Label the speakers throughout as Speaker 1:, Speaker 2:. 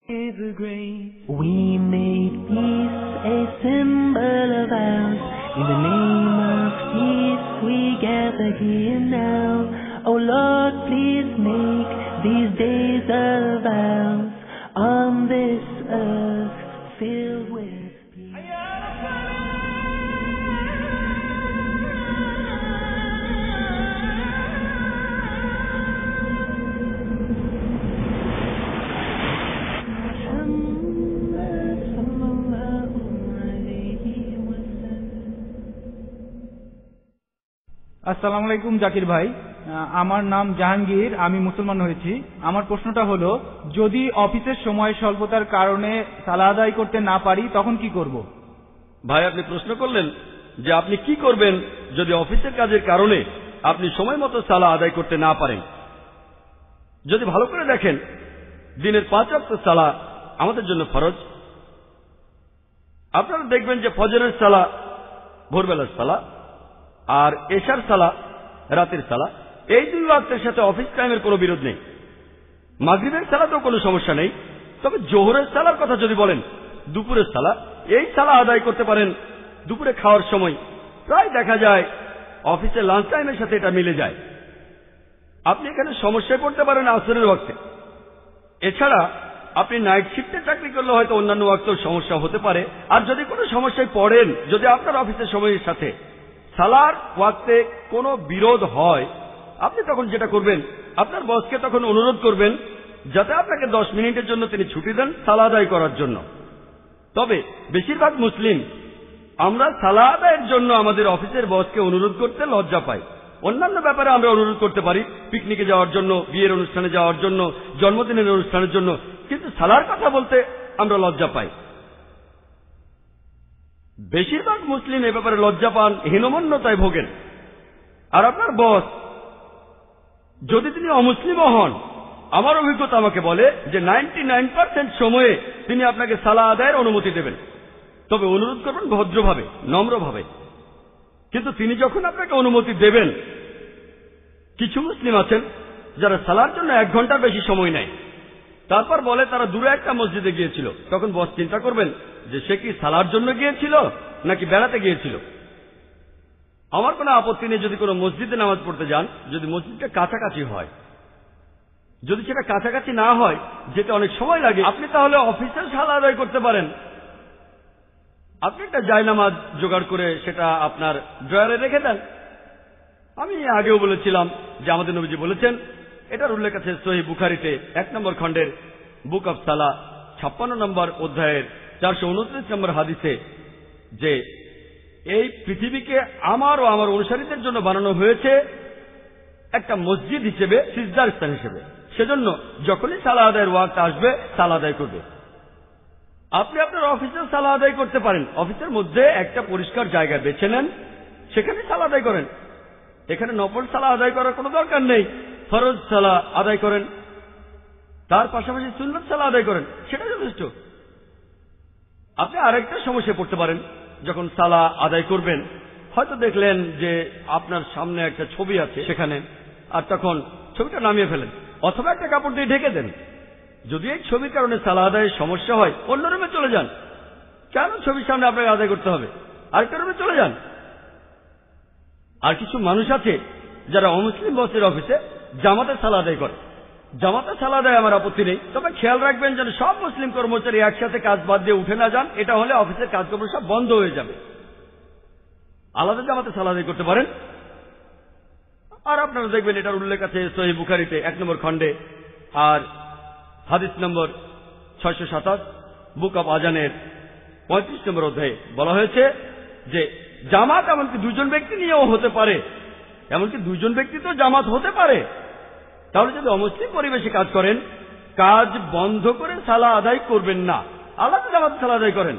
Speaker 1: We made peace a symbol of ours. In the name of peace we gather here now. Oh Lord, please make these days of ours on this earth filled with peace.
Speaker 2: আসসালামু আলাইকুম জাকির ভাই, আমার নাম জাহাঙ্গীর, আমি মুসলমান হয়েছি। আমার প্রশ্নটা হলো, যদি অফিসের সময় স্বল্পতার কারণে সালাত আদায় করতে না পারি তখন কি করব?
Speaker 3: ভাই, আপনি প্রশ্ন করলেন যে আপনি কি করবেন যদি অফিসের কাজের কারণে আপনি সময় মতো সালাত আদায় করতে না পারেন। যদি ভালো করে দেখেন, দিনের 5 ওয়াক্ত সালাত আমাদের জন্য ফরজ। আপনারা দেখবেন যে ফজরের সালাত ভোরবেলার সালাত আর এশার সালাত রাতের সালাত, এই 2 ওয়াক্তের সাথে অফিস টাইমের কোনো বিরোধ নেই। মাগরিবের সালাতেও কোনো সমস্যা নেই। তবে জোহরের সালার কথা যদি বলেন, দুপুরের সালাত, এই সালাত আদায় করতে পারেন দুপুরে খাওয়ার সময়। প্রায় দেখা যায় অফিসে লাঞ্চ টাইমের সাথে এটা মিলে যায়। আপনি এখানে সমস্যায় পড়তে পারেন আসরের ওয়াক্তে। এছাড়া আপনি নাইট শিফটে চাকরি করলে হয়তো অন্যান্য ওয়াক্তেও সমস্যা হতে পারে। আর যদি কোনো সমস্যায় পড়েন, যদি আপনার অফিসের সময়ের সাথে সালার ওয়াক্তে কোনো বিরোধ হয়, আপনি তখন যেটা করবেন, আপনার বসকে তখন অনুরোধ করবেন যাতে আপনাকে 10 মিনিটের জন্য তিনি ছুটি দেন সালাত আদায় করার জন্য। তবে বেশিরভাগ মুসলিম আমরা সালাত আদায়ের জন্য আমাদের অফিসের বসকে অনুরোধ করতে লজ্জা পাই। অন্যান্য ব্যাপারে আমরা অনুরোধ করতে পারি, পিকনিকে যাওয়ার জন্য, বিয়ের অনুষ্ঠানে যাওয়ার জন্য, জন্মদিনের অনুষ্ঠানের জন্য, কিন্তু সালার কথা বলতে আমরা লজ্জা পাই। বেশিরভাগ মুসলিম এ ব্যাপারে লজ্জা পান, হীনমন্যতায় ভোগেন। আর আপনার বস যদি তিনি অমুসলিমও হন, আমার অভিজ্ঞতা আমাকে বলে যে 99% সময়ে তিনি আপনাকে সালাত আদায়ের অনুমতি দেবেন। তবে অনুরোধ করবেন ভদ্রভাবে, নম্রভাবে। কিন্তু তিনি যখন আপনাকে অনুমতি দেবেন, কিছু মুসলিম আছেন যারা সালার জন্য 1 ঘন্টার বেশি সময় নেয়, তারপর বলে তারা দূরে একটা মসজিদে গিয়েছিল। তখন বস চিন্তা করবেন যে সে কি সালার জন্য গিয়েছিল নাকি বেড়াতে গিয়েছিল। আমার কোনো আপত্তি নেই যদি কোনো মসজিদে নামাজ পড়তে যান, যদি মসজিদটা কাছাকাছি হয়। যদি সেটা কাছাকাছি না হয়, যেটা অনেক সময় লাগে, আপনি তাহলে অফিসের সালাত আদায় করতে পারেন। আপনি একটা জায়নামাজ জোগাড় করে সেটা আপনার ড্রয়ারে রেখে দেন। আমি আগেও বলেছিলাম যে আমাদের নবীজি বলেছেন, এটার উল্লেখ আছে সহিহ বুখারীতে 1 নম্বর খণ্ডের বুক অব সালা 56 নম্বর অধ্যায়ের 429 নম্বর হাদিসে, যে এই পৃথিবীকে আমার ও আমার অনুসারীদের জন্য বানানো হয়েছে একটা মসজিদ হিসেবে, সিজদার স্থান হিসেবে। সেজন্য যখনই সালাত আদায়ের ওয়াক্ত আসবে সালাত আদায় করবে। আপনি আপনার অফিসে সালাত আদায় করতে পারেন। অফিসের মধ্যে একটা পরিষ্কার জায়গা বেছে নেন, সেখানে সালাত আদায় করেন। এখানে নফল সালাত আদায় করার কোনো দরকার নেই। ফরজ সালাত আদায় করেন, তার পাশাপাশি সুন্নত সালাত আদায় করেন, সেটা যথেষ্ট। আপনি আরেকটা সমস্যায় পড়তে পারেন, যখন সালাত আদায় করবেন হয়তো দেখলেন যে আপনার সামনে একটা ছবি আছে সেখানে, আর তখন ছবিটা নামিয়ে ফেলেন অথবা একটা কাপড় দিয়ে ঢেকে দেন। যদি এই ছবির কারণে সালাত আদায়ের সমস্যা হয়, অন্য রুমে চলে যান। কেন ছবির সামনে আপনাকে আদায় করতে হবে? আরেকটা রুমে চলে যান। আর কিছু মানুষ আছে যারা অমুসলিম বসের অফিসে জামাতে সালাত আদায় করে। জামাতে সালাত আদায় আমার আপত্তি নেই, তবে খেয়াল রাখবেন যেন সব মুসলিম কর্মচারী একসাথে কাজ বাদ দিয়ে উঠে না যান। এটা হলে অফিসের কাজকর্ম সব বন্ধ হয়ে যাবে। আলাদা জামাতে সালাত আদায় করতে পারেন। আর আপনারা দেখবেন এটার উল্লেখ আছে সহিহ বুখারীতে 1 নম্বর খণ্ডে আর হাদিস নম্বর 627 বুক অব আজানের 35 নম্বর অধ্যায়ে বলা হয়েছে যে জামাত এমনকি 2 জন ব্যক্তি নিয়েও হতে পারে। এমনকি 2 জন ব্যক্তি তো জামাত হতে পারে। তাহলে যদি অমুসলিম পরিবেশে কাজ করেন, কাজ বন্ধ করে সালাত আদায় করবেন না, আলাদা জামাতে সালাত আদায় করেন।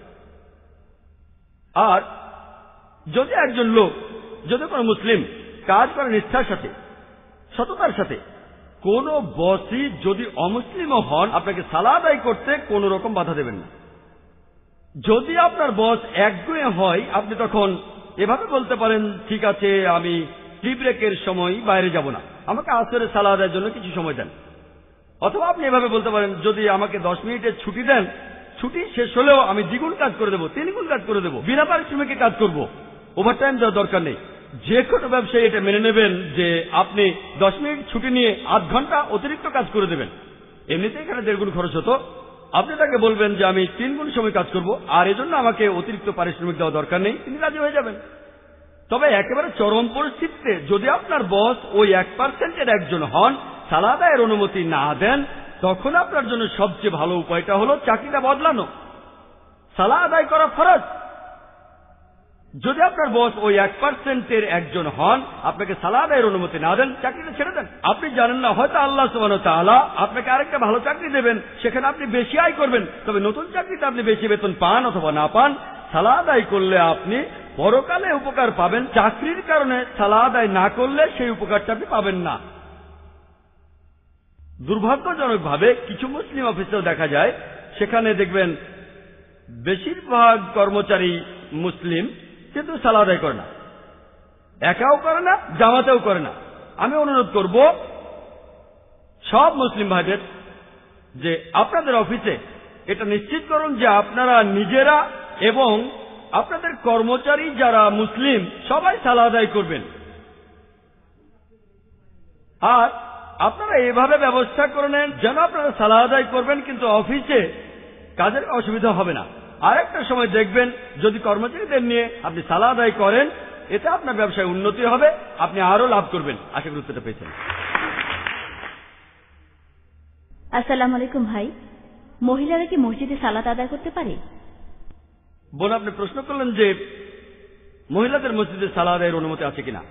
Speaker 3: আর যদি একজন লোক, যদি কোনো মুসলিম কাজ করে নিষ্ঠার সাথে, সততার সাথে, কোন বসই যদি অমুসলিমও হন আপনাকে সালাত আদায় করতে কোন রকম বাধা দেবেন না। যদি আপনার বস একগুঁয়ে হয়, আপনি তখন এভাবে বলতে পারেন, ঠিক আছে আমি টি ব্রেকের সময় বাইরে যাব না, আমাকে আসরের সালাত আদায়ের জন্য কিছু সময় দেন। অথবা আপনি এভাবে বলতে পারেন, যদি আমাকে 10 মিনিটের ছুটি দেন, ছুটি শেষ হলেও আমি দ্বিগুণ কাজ করে দেবো, 3 গুণ কাজ করে দেবো, বিনা পারিশ্রমিকে কাজ করব, ওভারটাইম দেওয়ার দরকার নেই। যে কোনো ব্যবসায়ী এটা মেনে নেবেন যে আপনি 10 মিনিট ছুটি নিয়ে আধ ঘন্টা অতিরিক্ত কাজ করে দেবেন। এমনিতে এখানে 1.5 গুণ খরচ হতো, আপনি তাকে বলবেন যে আমি 3 গুণ সময় কাজ করব, আর এজন্য আমাকে অতিরিক্ত পারিশ্রমিক দেওয়া দরকার নেই, তিনি রাজি হয়ে যাবেন। তবে একেবারে চরম পরিস্থিতিতে যদি আপনার বস ওই 1% একজন হন, সালাদ আদায়ের অনুমতি না দেন, তখন আপনার জন্য সবচেয়ে ভালো উপায়টা হলো চাকরিটা বদলানো। সালাদ আদায় করা ফরজ। যদি আপনার বস ওই 1% একজন হন, আপনাকে সালাদ আদায়ের অনুমতি না দেন, চাকরিটা ছেড়ে দেন। আপনি জানেন না, হয়তো আল্লাহ সুবহানাহু ওয়া তাআলা আপনাকে আরেকটা ভালো চাকরি দেবেন, সেখানে আপনি বেশি আয় করবেন। তবে নতুন চাকরিতে আপনি বেশি বেতন পান অথবা না পান, সালাদ আদায় করলে আপনি পরকালে উপকার পাবেন। চাকরির কারণে সালাদ আদায় না করলে সেই উপকারটা আপনি পাবেন না। দুর্ভাগ্যজনকভাবে কিছু মুসলিম অফিসেও দেখা যায়, সেখানে দেখবেন বেশিরভাগ কর্মচারী মুসলিম, কিন্তু সালাদ আদায় করে না, একাও করে না, জামাতেও করে না। আমি অনুরোধ করব সব মুসলিম ভাইদের যে আপনাদের অফিসে এটা নিশ্চিত করুন যে আপনারা নিজেরা এবং আপনাদের কর্মচারী যারা মুসলিম সবাই সালাদ আদায় করবেন। আর আপনারা এভাবে ব্যবস্থা করে নেন যেন আপনারা সালাদ আদায় করবেন, কিন্তু অফিসে কাজের অসুবিধা হবে না। আর একটা সময় দেখবেন যদি কর্মচারীদের নিয়ে আপনি সালাদ আদায় করেন, এতে আপনার ব্যবসায় উন্নতি হবে, আপনি আরো লাভ করবেন। আশা করি উত্তরটা পেয়েছেন।
Speaker 4: আসসালামু আলাইকুম ভাই, মহিলারা কি মসজিদে সালাত আদায় করতে পারে?
Speaker 3: বোন, আপনি প্রশ্ন করলেন যে মহিলাদের মসজিদে সালাত আদায়ের অনুমতি আছে কিনা।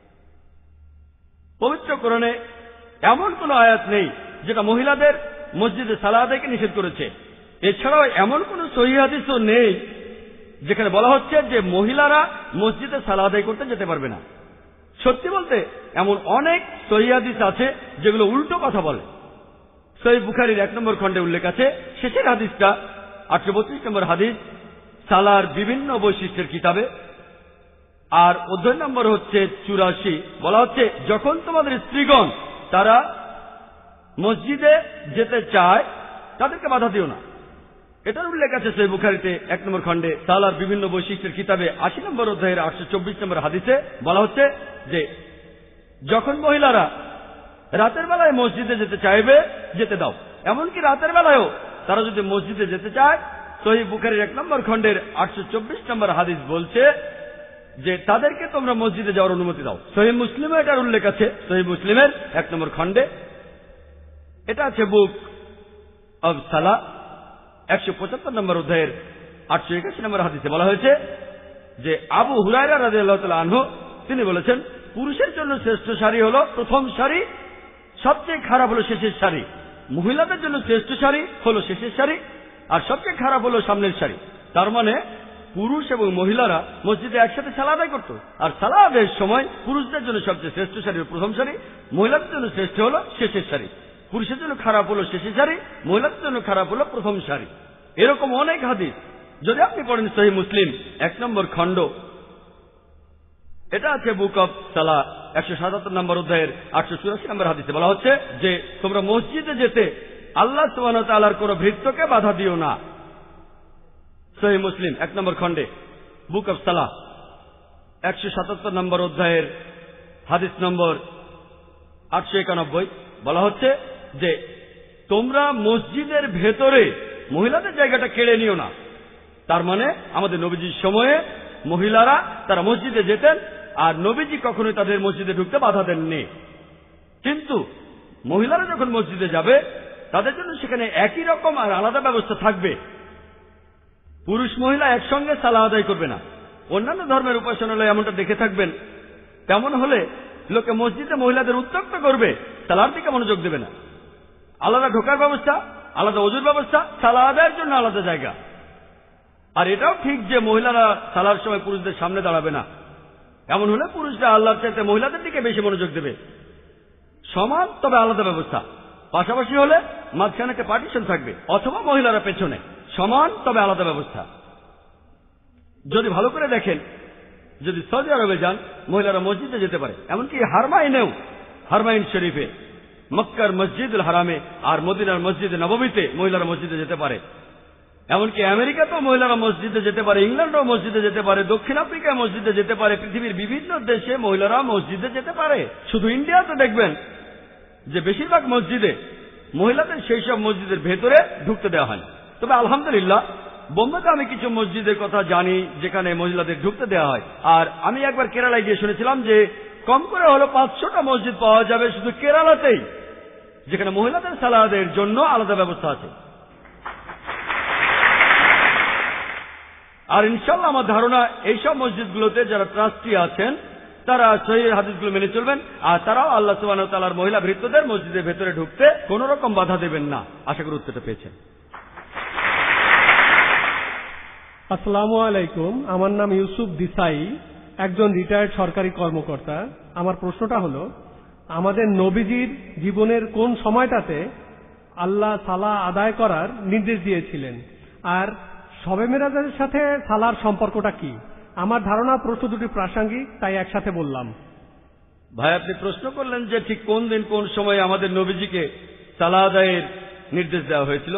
Speaker 3: পবিত্র কোরআনে এমন কোন আয়াত নেই যেটা মহিলাদের মসজিদে সালাত আদায়কে নিষেধ করেছে। এছাড়াও এমন কোন সহিহ হাদিসও নেই যেখানে বলা হচ্ছে যে মহিলারা মসজিদে সালাত আদায় করতে যেতে পারবে না। সত্যি বলতে এমন অনেক সহিহ হাদিস আছে যেগুলো উল্টো কথা বলে। সহিহ বুখারীর 1 নম্বর খণ্ডে উল্লেখ আছে, শেষের হাদিসটা 832 নম্বর হাদিস, সালার বিভিন্ন বৈশিষ্ট্যের কিতাবে, আর অধ্যায় নম্বর হচ্ছে 84। বলা হচ্ছে, যখন তোমাদের স্ত্রীগণ তারা মসজিদে যেতে চায় তাদেরকে বাধা দিও না। এটার উল্লেখ আছে সহিহ বুখারীতে 1 নম্বর খণ্ডে সালার বিভিন্ন বৈশিষ্ট্যের কিতাবে 80 নম্বর অধ্যায়ের 824 নম্বর হাদিসে বলা হচ্ছে যে যখন মহিলারা রাতের বেলায় মসজিদে যেতে চাইবে, যেতে দাও। এমনকি রাতের বেলায়ও তারা যদি মসজিদে যেতে চায়, সহিহ বুখারীর 1 নম্বর খণ্ডের 824 নম্বর হাদিস বলছে যে তাদেরকে তোমরা মসজিদে যাওয়ার অনুমতি দাও। সহিহ মুসলিমে এটার উল্লেখ আছে, সহিহ মুসলিমের 1 নম্বর খণ্ডে। এটা আছে বুক অব সালাহ 175 নম্বর অধ্যায়ের 881 নম্বর হাদিসে বলা হয়েছে যে আবু হুরায়রা রাদিয়াল্লাহু তাআলা আনহু তিনি বলেছেন, পুরুষের জন্য শ্রেষ্ঠ সারি হলো প্রথম সারি, সবচেয়ে খারাপ হলো শেষের সারি। মহিলাদের জন্য শ্রেষ্ঠ সারি হলো শেষের সারি, আর সবচেয়ে খারাপ হলো সামনের সারি। তার মানে পুরুষ এবং মহিলারা মসজিদে একসাথে সালাত আদায় করত। আর সালাত আদায়ের সময় পুরুষদের জন্য সবচেয়ে শ্রেষ্ঠ সারি প্রথম সারি, মহিলাদের জন্য শ্রেষ্ঠ হলো শেষের সারি। পুরুষের জন্য খারাপ হলো শেষের সারি, মহিলাদের জন্য খারাপ হলো প্রথম সারি। এরকম অনেক হাদিস যদি আপনি পড়েন সহিহ মুসলিম 1 নম্বর খণ্ড, এটা আছে বুক অব সালাহ 177 নম্বর অধ্যায়ের 884 নম্বর হাদিসে বলা হচ্ছে যে তোমরা মসজিদে যেতে আল্লাহ সুবহানাহু ওয়া তাআলার কোন ভৃত্যকে বাধা দিও না। সহিহ মুসলিম 1 নম্বর খণ্ডে বুক অব সালাহ 177 নম্বর অধ্যায়ের হাদিস নম্বর 891 বলা হচ্ছে যে তোমরা মসজিদের ভেতরে মহিলাদের জায়গাটা কেড়ে নিও না। তার মানে আমাদের নবীজির সময়ে মহিলারা তারা মসজিদে যেতেন, আর নবীজি কখনোই তাদের মসজিদে ঢুকতে বাধা দেননি। কিন্তু মহিলারা যখন মসজিদে যাবে তাদের জন্য সেখানে একই রকম আর আলাদা ব্যবস্থা থাকবে। পুরুষ মহিলা একসঙ্গে সালাত আদায় করবে না। অন্যান্য ধর্মের উপাসনালয়ে এমনটা দেখে থাকবেন। তেমন হলে লোকে মসজিদে মহিলাদের উত্ত্যক্ত করবে, সালার দিকে মনোযোগ দেবে না। আলাদা ঢোকার ব্যবস্থা, আলাদা ওযুর ব্যবস্থা, সালাত আদায়ের জন্য আলাদা জায়গা। আর এটাও ঠিক যে মহিলারা সালার সময় পুরুষদের সামনে দাঁড়াবে না। এমন হলে পুরুষরা আল্লাহর চাইতে মহিলাদের দিকে বেশি মনোযোগ দেবে। সমান তবে আলাদা ব্যবস্থা। পাশাপাশি হলে মাঝখানে একটা পার্টিশন থাকবে, অথবা মহিলারা পেছনে। সমান তবে আলাদা ব্যবস্থা। যদি ভালো করে দেখেন, যদি সৌদি আরবে যান মহিলারা মসজিদে যেতে পারে, এমনকি হারমাইনেও, হারমাইন শরীফে মক্কার মসজিদুল হারামে আর মদিনার মসজিদে নববীতে মহিলারা মসজিদে যেতে পারে। এমনকি আমেরিকাতেও মহিলারা মসজিদে যেতে পারে, ইংল্যান্ডেও মসজিদে যেতে পারে, দক্ষিণ আফ্রিকায় মসজিদে যেতে পারে, পৃথিবীর বিভিন্ন দেশে মহিলারা মসজিদে যেতে পারে। শুধু ইন্ডিয়াতে দেখবেন যে বেশিরভাগ মসজিদে মহিলাদের সেই সব মসজিদের ভেতরে ঢুকতে দেওয়া হয়। তবে আলহামদুলিল্লাহ বোম্বেতে আমি কিছু মসজিদের কথা জানি যেখানে মহিলাদের ঢুকতে দেওয়া হয়। আর আমি একবার কেরালায় গিয়ে শুনেছিলাম যে কম করে হলো 500টা মসজিদ পাওয়া যাবে শুধু কেরালাতেই, যেখানে মহিলাদের সালাতের জন্য আলাদা ব্যবস্থা আছে। আর ইনশাআল্লাহ আমার ধারণা এইসব মসজিদগুলোতে যারা ট্রাস্টি আছেন তারা সহিহ হাদিসগুলো মেনে চলবেন, আর তারাও আল্লাহ সুবহানাহু ওয়া তাআলার মহিলা ভৃত্যদের মসজিদের ভেতরে ঢুকতে কোন রকম বাধা দেবেন না। আশা করি উত্তরটা পেয়েছেন।
Speaker 5: আসসালামু আলাইকুম, আমার নাম ইউসুফ দিসাই, একজন রিটায়ার্ড সরকারি কর্মকর্তা। আমার প্রশ্নটা হলো, আমাদের নবীজির জীবনের কোন সময়টাতে আল্লাহ সালাহ আদায় করার নির্দেশ দিয়েছিলেন, আর শবে মেরাজের সাথে সালার সম্পর্কটা কি? আমার ধারণা প্রশ্ন দুটি প্রাসঙ্গিক, তাই একসাথে বললাম।
Speaker 3: ভাই, আপনি প্রশ্ন করলেন যে ঠিক কোন দিন কোন সময় আমাদের নবীজিকে সালাহ আদায়ের নির্দেশ দেওয়া হয়েছিল,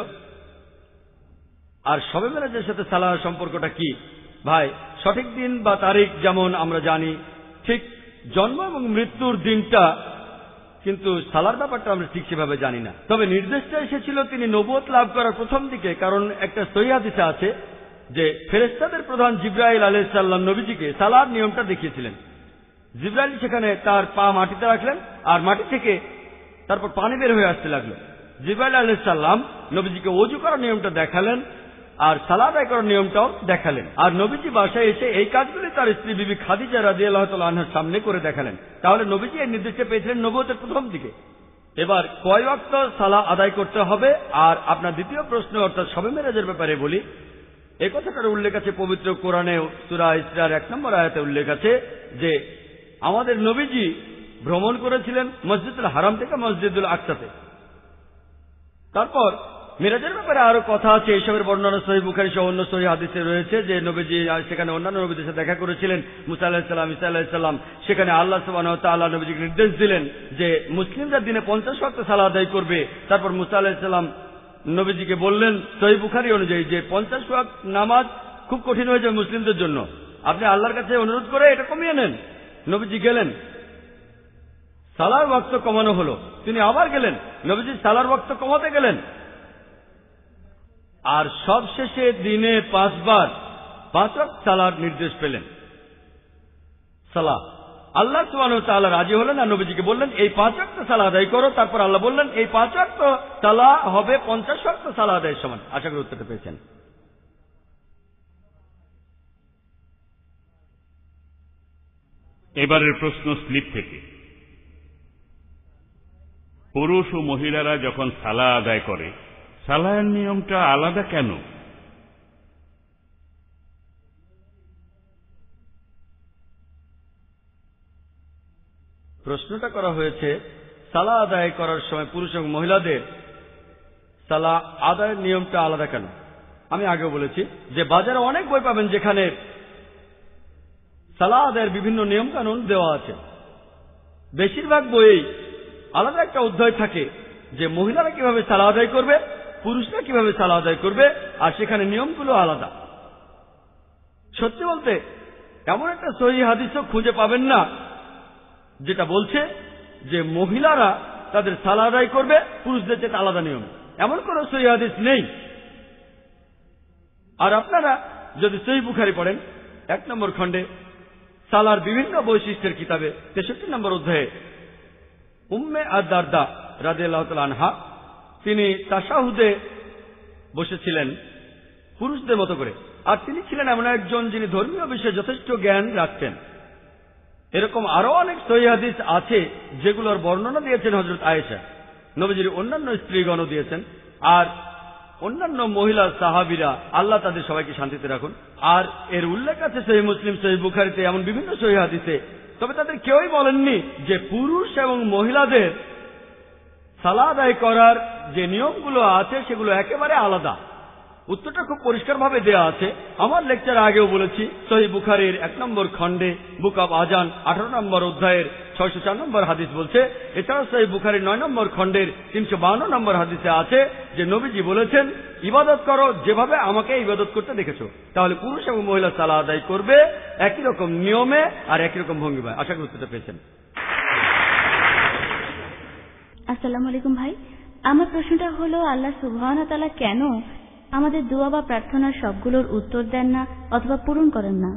Speaker 3: আর শবে মেরাজের সাথে সালাহর সম্পর্কটা কি। ভাই, সঠিক দিন বা তারিখ যেমন আমরা জানি, ঠিক জন্ম এবং মৃত্যুর দিনটা, কিন্তু সালার ব্যাপারটা আমরা ঠিক সেভাবে জানি না। তবে নির্দেশটা এসেছিল তিনি নবুয়ত লাভ করার প্রথম দিকে, কারণ একটা সহিহ হাদিসে আছে যে ফেরেশতাদের প্রধান জিবরাইল আলাইহিস সালাম নবীজিকে সালার নিয়মটা দেখিয়েছিলেন। জিবরাইল সেখানে তার পা মাটিতে রাখলেন আর মাটি থেকে তারপর পানি বের হয়ে আসতে লাগলো। জিবরাইল আলাইহিস সালাম নবীজিকে ওযু করার নিয়মটা দেখালেন আর সালাত আদায় করার নিয়মটাও দেখালেন, আর নবীজি বাসায় এসে এই কাজগুলি তার স্ত্রী বিবি খাদিজা রাদিয়াল্লাহু তাআলা আনহার সামনে করে দেখালেন। তাহলে নবীজি এই নির্দেশটা পেয়েছিলেন নবুয়তের প্রথম দিকে। এবার কয় ওয়াক্ত সালাহ আদায় করতে হবে, আর আপনার দ্বিতীয় প্রশ্ন অর্থাৎ শবে মেরাজের ব্যাপারে বলি। এই কথাটার উল্লেখ আছে পবিত্র কোরআনে, সূরা ইসরার 1 নম্বর আয়াতে উল্লেখ আছে যে আমাদের নবীজি ভ্রমণ করেছিলেন মসজিদুল হারাম থেকে মসজিদুল আকসাতে। তারপর মিরাজের ব্যাপারে আরো কথা আছে, এইসবের বর্ণনা সহিহ বুখারী সহ অন্য সহিহ হাদিসে রয়েছে যে নবীজি সেখানে অন্যান্য নবীদের সাথে দেখা করেছিলেন, মুসা আলাইহিস সালাম, ঈসা আলাইহিস সালাম। সেখানে আল্লাহ সুবহানাহু ওয়া তাআলা নবীজিকে নির্দেশ দিলেন যে মুসলিমরা দিনে 50 ওয়াক্ত সালাত আদায় করবে। তারপর মুসা আলাইহিস সালাম নবীজিকে বললেন সহিহ বুখারী অনুযায়ী যে 50 ওয়াক্ত নামাজ খুব কঠিন হয়ে যাবে মুসলিমদের জন্য, আপনি আল্লাহর কাছে অনুরোধ করে এটা কমিয়ে নেন। নবীজি গেলেন, সালার ওয়াক্ত কমানো হলো, তিনি আবার গেলেন, নবীজি সালার ওয়াক্ত কমাতে গেলেন, আর সবশেষে দিনে 5 বার 5 ওয়াক্ত সালার নির্দেশ পেলেন। সালাহ আল্লাহ সুবহানাহু ওয়া তাআলা রাজি হলেন আর নবীজিকে বললেন এই 5 ওয়াক্ত সালাহ আদায় করো। তারপর আল্লাহ বললেন এই 5 ওয়াক্ত সালাহ হবে 50 ওয়াক্ত সালাহ আদায়ের সমান। আশা করি উত্তরটা পেয়েছেন।
Speaker 6: এবারের প্রশ্ন স্লিপ থেকে। পুরুষ ও মহিলারা যখন সালাহ আদায় করে, সালাহের নিয়মটা আলাদা কেন?
Speaker 3: প্রশ্নটা করা হয়েছে সালাহ আদায় করার সময় পুরুষ এবং মহিলাদের সালাহ আদায়ের নিয়মটা আলাদা কেন। আমি আগেও বলেছি যে বাজারে অনেক বই পাবেন যেখানে সালাহ আদায়ের বিভিন্ন নিয়ম কানুন দেওয়া আছে। বেশিরভাগ বইয়েই আলাদা একটা অধ্যায় থাকে যে মহিলারা কিভাবে সালাহ আদায় করবে, পুরুষরা কিভাবে সালাহ আদায় করবে, আর সেখানে নিয়মগুলো আলাদা। সত্যি বলতে এমন একটা সহিহ হাদিসও খুঁজে পাবেন না যেটা বলছে যে মহিলারা তাদের সালাহ আদায় করবে পুরুষদের চেয়ে আলাদা নিয়ম, এমন কোন সহিহ হাদিস নেই। আর আপনারা যদি সহিহ বুখারী পড়েন 1 নম্বর খণ্ডে সালার বিভিন্ন বৈশিষ্ট্যের কিতাবে 63 নম্বর অধ্যায়ে উম্মে আদ-দারদা রাদিয়াল্লাহু তাআলা আনহা তিনি তাশাহুদে বসেছিলেন পুরুষদের মতো করে, আর তিনি ছিলেন এমন একজন যিনি ধর্মীয় বিষয়ে যথেষ্ট জ্ঞান রাখতেন। এরকম আরো অনেক সহিহ হাদিস আছে যেগুলোর বর্ণনা দিয়েছেন হযরত আয়েশা, নবীজির অন্যান্য স্ত্রীগণও দিয়েছেন, আর অন্যান্য মহিলা সাহাবীরা, আল্লাহ তাদের সবাইকে শান্তিতে রাখুন। আর এর উল্লেখ আছে সহিহ মুসলিম, সহিহ বুখারীতে, এমন বিভিন্ন সহিহ হাদিসে। তবে তাদের কেউই বলেননি যে পুরুষ এবং মহিলাদের সালাহ আদায় করার যে নিয়মগুলো আছে সেগুলো একেবারে আলাদা। উত্তরটা খুব পরিষ্কারভাবে দেয়া আছে। আমার লেকচার আগেও বলেছি সহিহ বুখারীর 1 নম্বর খণ্ডে বুক অব আজান 18 নম্বর অধ্যায়ের 604 নম্বর হাদিস বলছে। এছাড়া সহিহ বুখারীর 9 নম্বর খণ্ডের 352 নম্বর হাদিসে আছে যে নবীজি বলেছেন, ইবাদত করো যেভাবে আমাকে ইবাদত করতে দেখেছো। তাহলে পুরুষ এবং মহিলা সালাত আদায় করবে একই রকম নিয়মে আর একই রকম ভঙ্গিমায়। আশা করি উত্তরটা পেয়েছেন।
Speaker 4: আসসালামু আলাইকুম ভাই, আমার প্রশ্নটা হলো আল্লাহ সুবহানাহু ওয়া তাআলা কেন আমাদের দোয়া বা প্রার্থনার সবগুলোর উত্তর দেন না অথবা পূরণ করেন না?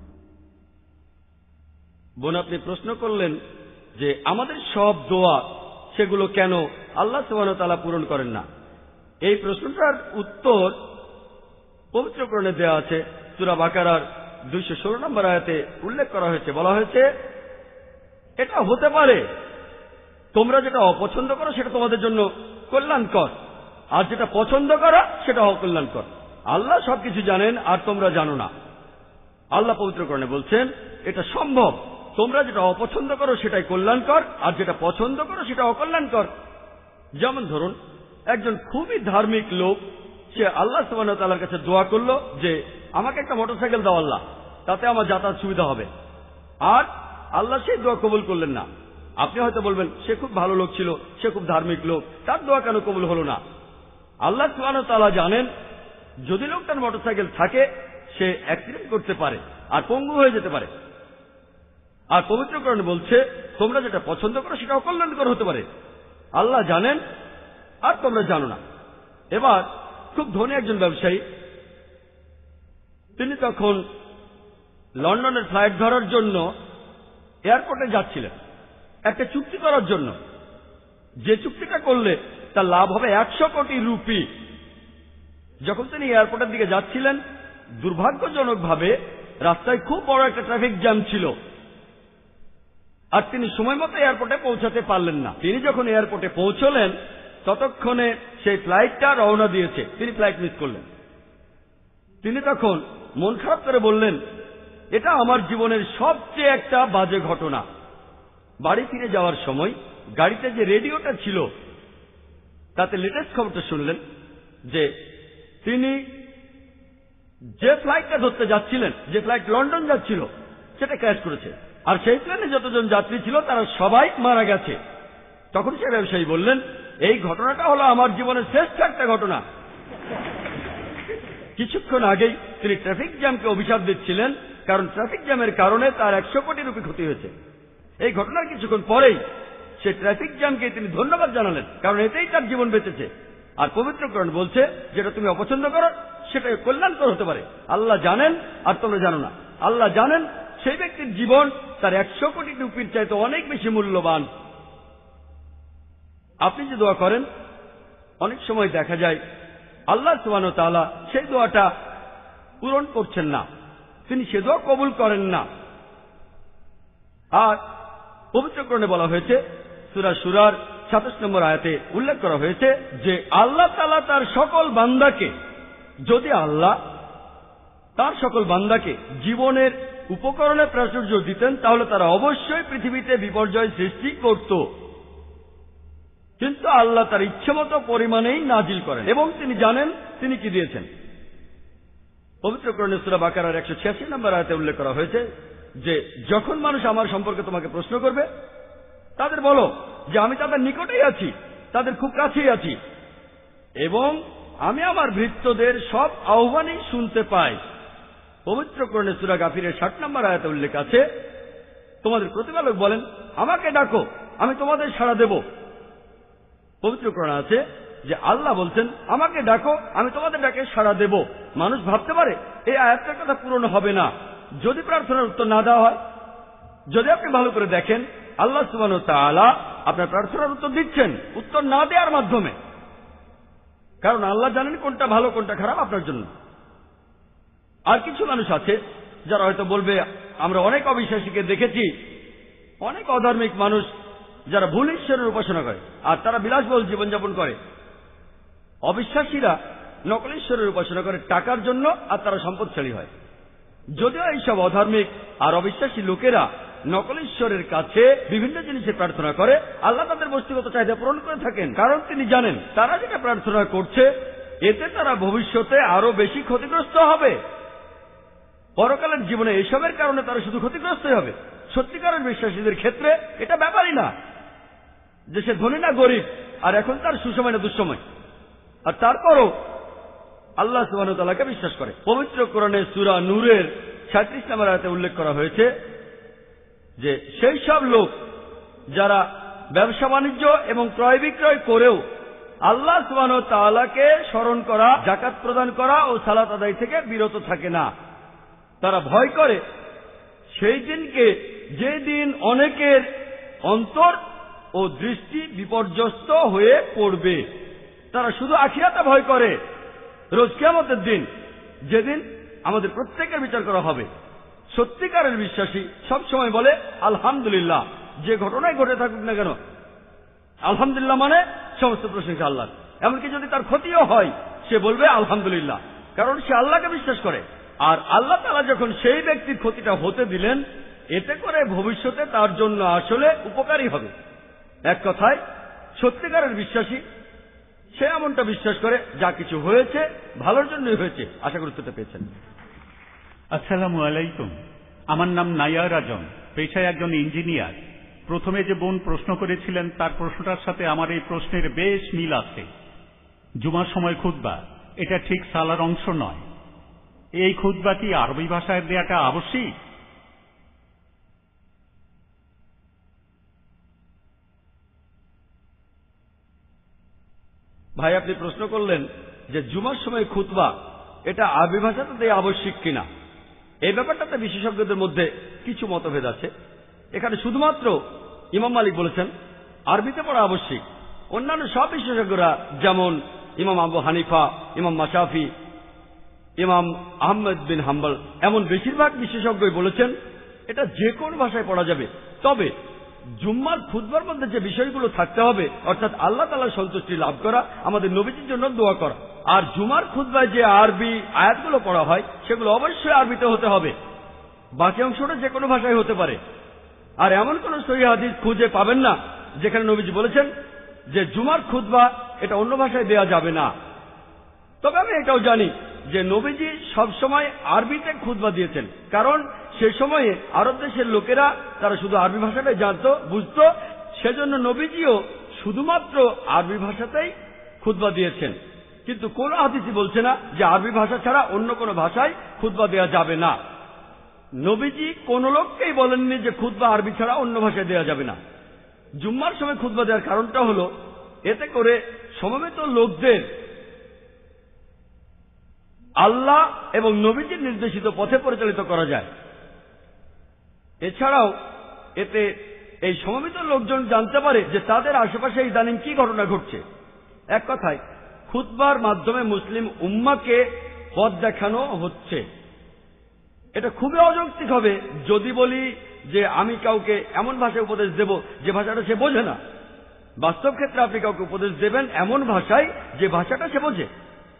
Speaker 3: বোন, আপনি প্রশ্ন করলেন যে আমাদের সব দোয়া সেগুলো কেন আল্লাহ সুবহানাহু ওয়া তাআলা পূরণ করেন না। এই প্রশ্নটার উত্তর পবিত্র কোরআনে দেওয়া আছে। সূরা বাকারার 216 নম্বর আয়াতে উল্লেখ করা হয়েছে, বলা হয়েছে এটা হতে পারে তোমরা যেটা অপছন্দ করো সেটা তোমাদের জন্য কল্যাণকর, আর যেটা পছন্দ করো সেটা অকল্যাণকর। আল্লাহ সবকিছু জানেন আর তোমরা জানো না। আল্লাহ পবিত্র কোরআনে বলছেন এটা সম্ভব, তোমরা যেটা অপছন্দ করো সেটাই কল্যাণকর, আর যেটা পছন্দ করো সেটা অকল্যাণকর। যেমন ধরুন, একজন খুবই ধার্মিক লোক, সে আল্লাহ সুবহানাহু ওয়া তাআলার কাছে দোয়া করলো যে আমাকে একটা মোটরসাইকেল দাও আল্লাহ, তাতে আমার যাতায়াত সুবিধা হবে। আর আল্লাহ সেই দোয়া কবুল করলেন না। আপনি হয়তো বলবেন সে খুব ভালো লোক ছিল, সে খুব ধার্মিক লোক, তার দোয়া কেন কবুল হলো না? আল্লাহ সুবহানাহু ওয়া তাআলা জানেন যদি লোকটার মোটরসাইকেল থাকে সে অ্যাক্সিডেন্ট করতে পারে আর পঙ্গু হয়ে যেতে পারে। আর পবিত্র কোরআন বলছে তোমরা যেটা পছন্দ করো সেটা অকল্যাণকর হতে পারে। আল্লাহ জানেন আর তোমরা জানো না। এবার খুব ধনী একজন ব্যবসায়ী, তিনি তখন লন্ডনের ফ্লাইট ধরার জন্য এয়ারপোর্টে যাচ্ছিলেন একটা চুক্তি করার জন্য, যে চুক্তিটা করলে তার লাভ হবে 100 কোটি রুপি। যখন তিনি এয়ারপোর্টের দিকে যাচ্ছিলেন, দুর্ভাগ্যজনকভাবে রাস্তায় খুব বড় একটা ট্রাফিক জ্যাম ছিল, আর তিনি সময় মতো এয়ারপোর্টে পৌঁছাতে পারলেন না। তিনি যখন এয়ারপোর্টে পৌঁছলেন ততক্ষণে সেই ফ্লাইটটা রওনা দিয়েছে, তিনি ফ্লাইট মিস করলেন। তিনি তখন মন খারাপ করে বললেন, এটা আমার জীবনের সবচেয়ে একটা বাজে ঘটনা। বাড়ি ফিরে যাওয়ার সময় গাড়িতে যে রেডিওটা ছিল তাতে লেটেস্ট খবরটা শুনলেন যে তিনি যে ফ্লাইটটা ধরতে যাচ্ছিলেন, যে ফ্লাইট লন্ডন যাচ্ছিল, সেটা ক্র্যাশ করেছে, আর সেই প্লেনে যতজন যাত্রী ছিল তারা সবাই মারা গেছে। তখন সে ব্যবসায়ী বললেন, এই ঘটনাটা হলো আমার জীবনের শ্রেষ্ঠ একটা ঘটনা। কিছুক্ষণ আগেই তিনি ট্রাফিক জ্যামকে অভিশাপ দিচ্ছিলেন, কারণ ট্রাফিক জ্যামের কারণে তার 100 কোটি রুপি ক্ষতি হয়েছে। এই ঘটনার কিছুক্ষণ পরেই সে ট্রাফিক জ্যামকে তিনি ধন্যবাদ জানালেন, কারণ এতেই তার জীবন বেঁচেছে। আর পবিত্র কোরআন বলছে যেটা তুমি অপছন্দ করো সেটা কল্যাণকর হতে পারে। আল্লাহ জানেন আর তোমরা জানো না। আল্লাহ জানেন সেই ব্যক্তির জীবন তার 100 কোটি রুপির চাইতে অনেক বেশি মূল্যবান। আপনি যে দোয়া করেন, অনেক সময় দেখা যায় আল্লাহ সুবহানাহু ওয়া তাআলা সেই দোয়াটা পূরণ করছেন না, তিনি সে দোয়া কবুল করেন না। আর পবিত্র কোরআনে বলা হয়েছে, সূরা শুরার 27 নম্বর আয়াতে উল্লেখ করা হয়েছে যে আল্লাহ তাআলা তার সকল বান্দাকে, যদি আল্লাহ তার সকল বান্দাকে জীবনের উপকরণে প্রাচুর্য দিতেন তাহলে তারা অবশ্যই পৃথিবীতে বিপর্যয় সৃষ্টি করত, কিন্তু আল্লাহ তার ইচ্ছেমতো পরিমাণেই নাজিল করেন এবং তিনি জানেন তিনি কি দিয়েছেন। পবিত্র কোরআনে সূরা বাকারার 186 নম্বর আয়াতে উল্লেখ করা হয়েছে যে যখন মানুষ আমার সম্পর্কে তোমাকে প্রশ্ন করবে তাদের বলো যে আমি তাদের নিকটেই আছি, তাদের খুব কাছেই আছি, এবং আমি আমার ভৃত্যদের সব আহ্বানই শুনতে পাই। পবিত্র কোরআনে সূরা গাফিরের 60 নম্বর আয়াতে উল্লেখ আছে, তোমাদের প্রতিপালক বলেন আমাকে ডাকো, আমি তোমাদের সাড়া দেব। পবিত্র কোরআনে আছে যে আল্লাহ বলছেন আমাকে ডাকো, আমি তোমাদের ডাকে সাড়া দেব। মানুষ ভাবতে পারে এই আয়াতটার কথা পূরণ হবে না যদি প্রার্থনার উত্তর না দেওয়া হয়। যদি আপনি ভালো করে দেখেন, আল্লাহ সুবহানাহু ওয়া তাআলা আপনার প্রার্থনার উত্তর দিচ্ছেন উত্তর না দেওয়ার মাধ্যমে, কারণ আল্লাহ জানেন কোনটা ভালো কোনটা খারাপ আপনার জন্য। আর কিছু মানুষ আছে যারা হয়তো বলবে, আমরা অনেক অবিশ্বাসীকে দেখেছি, অনেক অধার্মিক মানুষ যারা ভুল ঈশ্বরের উপাসনা করে আর তারা বিলাসবহুল জীবনযাপন করে। অবিশ্বাসীরা নকল ঈশ্বরের উপাসনা করে টাকার জন্য, আর তারা সম্পদশালী হয়। যদিও এইসব অধার্মিক আর অবিশ্বাসী লোকেরা নকল ঈশ্বরের কাছে বিভিন্ন জিনিসের প্রার্থনা করে, আল্লাহ তাদের বস্তুগত চাহিদা পূরণ করে থাকেন, কারণ তিনি জানেন তারা যেটা প্রার্থনা করছে এতে তারা ভবিষ্যতে আরো বেশি ক্ষতিগ্রস্ত হবে। পরকালের জীবনে এসবের কারণে তারা শুধু ক্ষতিগ্রস্তই হবে। সত্যিকারের বিশ্বাসীদের ক্ষেত্রে এটা ব্যাপারই না যে সে ধনী না গরিব, আর এখন তার সুসময় না দুঃসময়, আর তারপরও আল্লাহ সুবহানাহু ওয়া তাআলাকে বিশ্বাস করে। পবিত্র কোরআনে সূরা নূরের ৩৭ নম্বর আয়াতে উল্লেখ করা হয়েছে যে সেই সব লোক যারা ব্যবসা বাণিজ্য এবং ক্রয় বিক্রয় করেও আল্লাহ সুবহানাহু ওয়া তাআলাকে স্মরণ করা, যাকাত প্রদান করা ও সালাত আদায় থেকে বিরত থাকে না। তারা ভয় করে সেই দিনকে, যে দিন অনেকের অন্তর ও দৃষ্টি বিপর্যস্ত হয়ে পড়বে। তারা শুধু আখিরাতে ভয় করে, রোজ কিয়ামতের দিন, যেদিন আমাদের প্রত্যেকের বিচার করা হবে। সত্যিকারের বিশ্বাসী সব সময় বলে আলহামদুলিল্লাহ, যে ঘটনাই ঘটে থাকুক না কেন আলহামদুলিল্লাহ, মানে সমস্ত প্রশংসা আল্লাহর। এমনকি যদি তার ক্ষতিও হয় সে বলবে আলহামদুলিল্লাহ, কারণ সে আল্লাহকে বিশ্বাস করে। আর আল্লাহ তাআলা যখন সেই ব্যক্তির ক্ষতিটা হতে দিলেন, এতে করে ভবিষ্যতে তার জন্য আসলে উপকারী হবে। এক কথায় সত্যিকারের বিশ্বাসী সে এমনটা বিশ্বাস করে যা কিছু হয়েছে ভালোর জন্যই হয়েছে। আশা করি উত্তরটা পেয়েছেন।
Speaker 6: আসসালামু আলাইকুম। আমার নাম নায়ার আজম, পেশায় একজন ইঞ্জিনিয়ার। প্রথমে যে বোন প্রশ্ন করেছিলেন তার প্রশ্নটার সাথে আমার এই প্রশ্নের বেশ মিল আছে। জুমার সময় খুতবা, এটা ঠিক সালার অংশ নয়। এই খুতবা কি আরবি ভাষায় দেওয়াটা আবশ্যিক?
Speaker 3: ভাই, আপনি প্রশ্ন করলেন যে জুমার সময় খুতবা এটা আরবি ভাষাতে দেওয়া আবশ্যিক কিনা। এই ব্যাপারটাতে বিশেষজ্ঞদের মধ্যে কিছু মতভেদ আছে। এখানে শুধুমাত্র ইমাম মালিক বলেছেন আরবিতে পড়া আবশ্যিক। অন্যান্য সব বিশেষজ্ঞরা, যেমন ইমাম আবু হানিফা, ইমাম মাশাফি, ইমাম আহমদ বিন হাম্বল, এমন বেশিরভাগ বিশেষজ্ঞই বলেছেন এটা যে কোন ভাষায় পড়া যাবে। তবে জুম্মার খুতবার মধ্যে যে বিষয়গুলো থাকতে হবে, অর্থাৎ আল্লাহ তাআলার সন্তুষ্টি লাভ করা, আমাদের নবীজির জন্য দোয়া করা, আর জুমার খুতবায় যে আরবি আয়াতগুলো পড়া হয় সেগুলো অবশ্যই আরবিতে হতে হবে। বাকি অংশটা যে কোনো ভাষায় হতে পারে। আর এমন কোন সহিহ হাদিস খুঁজে পাবেন না যেখানে নবীজি বলেছেন যে জুমার খুতবা এটা অন্য ভাষায় দেয়া যাবে না। তবে আমি এটাও জানি যে নবীজি সবসময় আরবিতে খুতবা দিয়েছেন, কারণ সে সময়ে আরব দেশের লোকেরা তারা শুধু আরবি ভাষাটাই জানতো, বুঝতো, সেজন্য নবীজিও শুধুমাত্র আরবি ভাষাতেই খুতবা দিয়েছেন। কিন্তু কোন হাদিসই বলছে না যে আরবি ভাষা ছাড়া অন্য কোনো ভাষায় খুতবা দেওয়া যাবে না। নবীজি কোন লোককেই বলেননি যে খুতবা আরবি ছাড়া অন্য ভাষায় দেওয়া যাবে না। জুম্মার সময় খুতবা দেওয়ার কারণটা হলো এতে করে সমবেত লোকদের আল্লাহ এবং নবীজির নির্দেশিত পথে পরিচালিত করা যায়। এছাড়াও এতে এই সমবেত লোকজন জানতে পারে যে তাদের আশেপাশে ইদানিং কি ঘটনা ঘটছে। এক কথায় খুতবার মাধ্যমে মুসলিম উম্মাকে পথ দেখানো হচ্ছে। এটা খুবই অযৌক্তিক হবে যদি বলি যে আমি কাউকে এমন ভাষায় উপদেশ দেব যে ভাষাটা সে বোঝে না। বাস্তব ক্ষেত্রে আপনি কাউকে উপদেশ দেবেন এমন ভাষায় যে ভাষাটা সে বোঝে।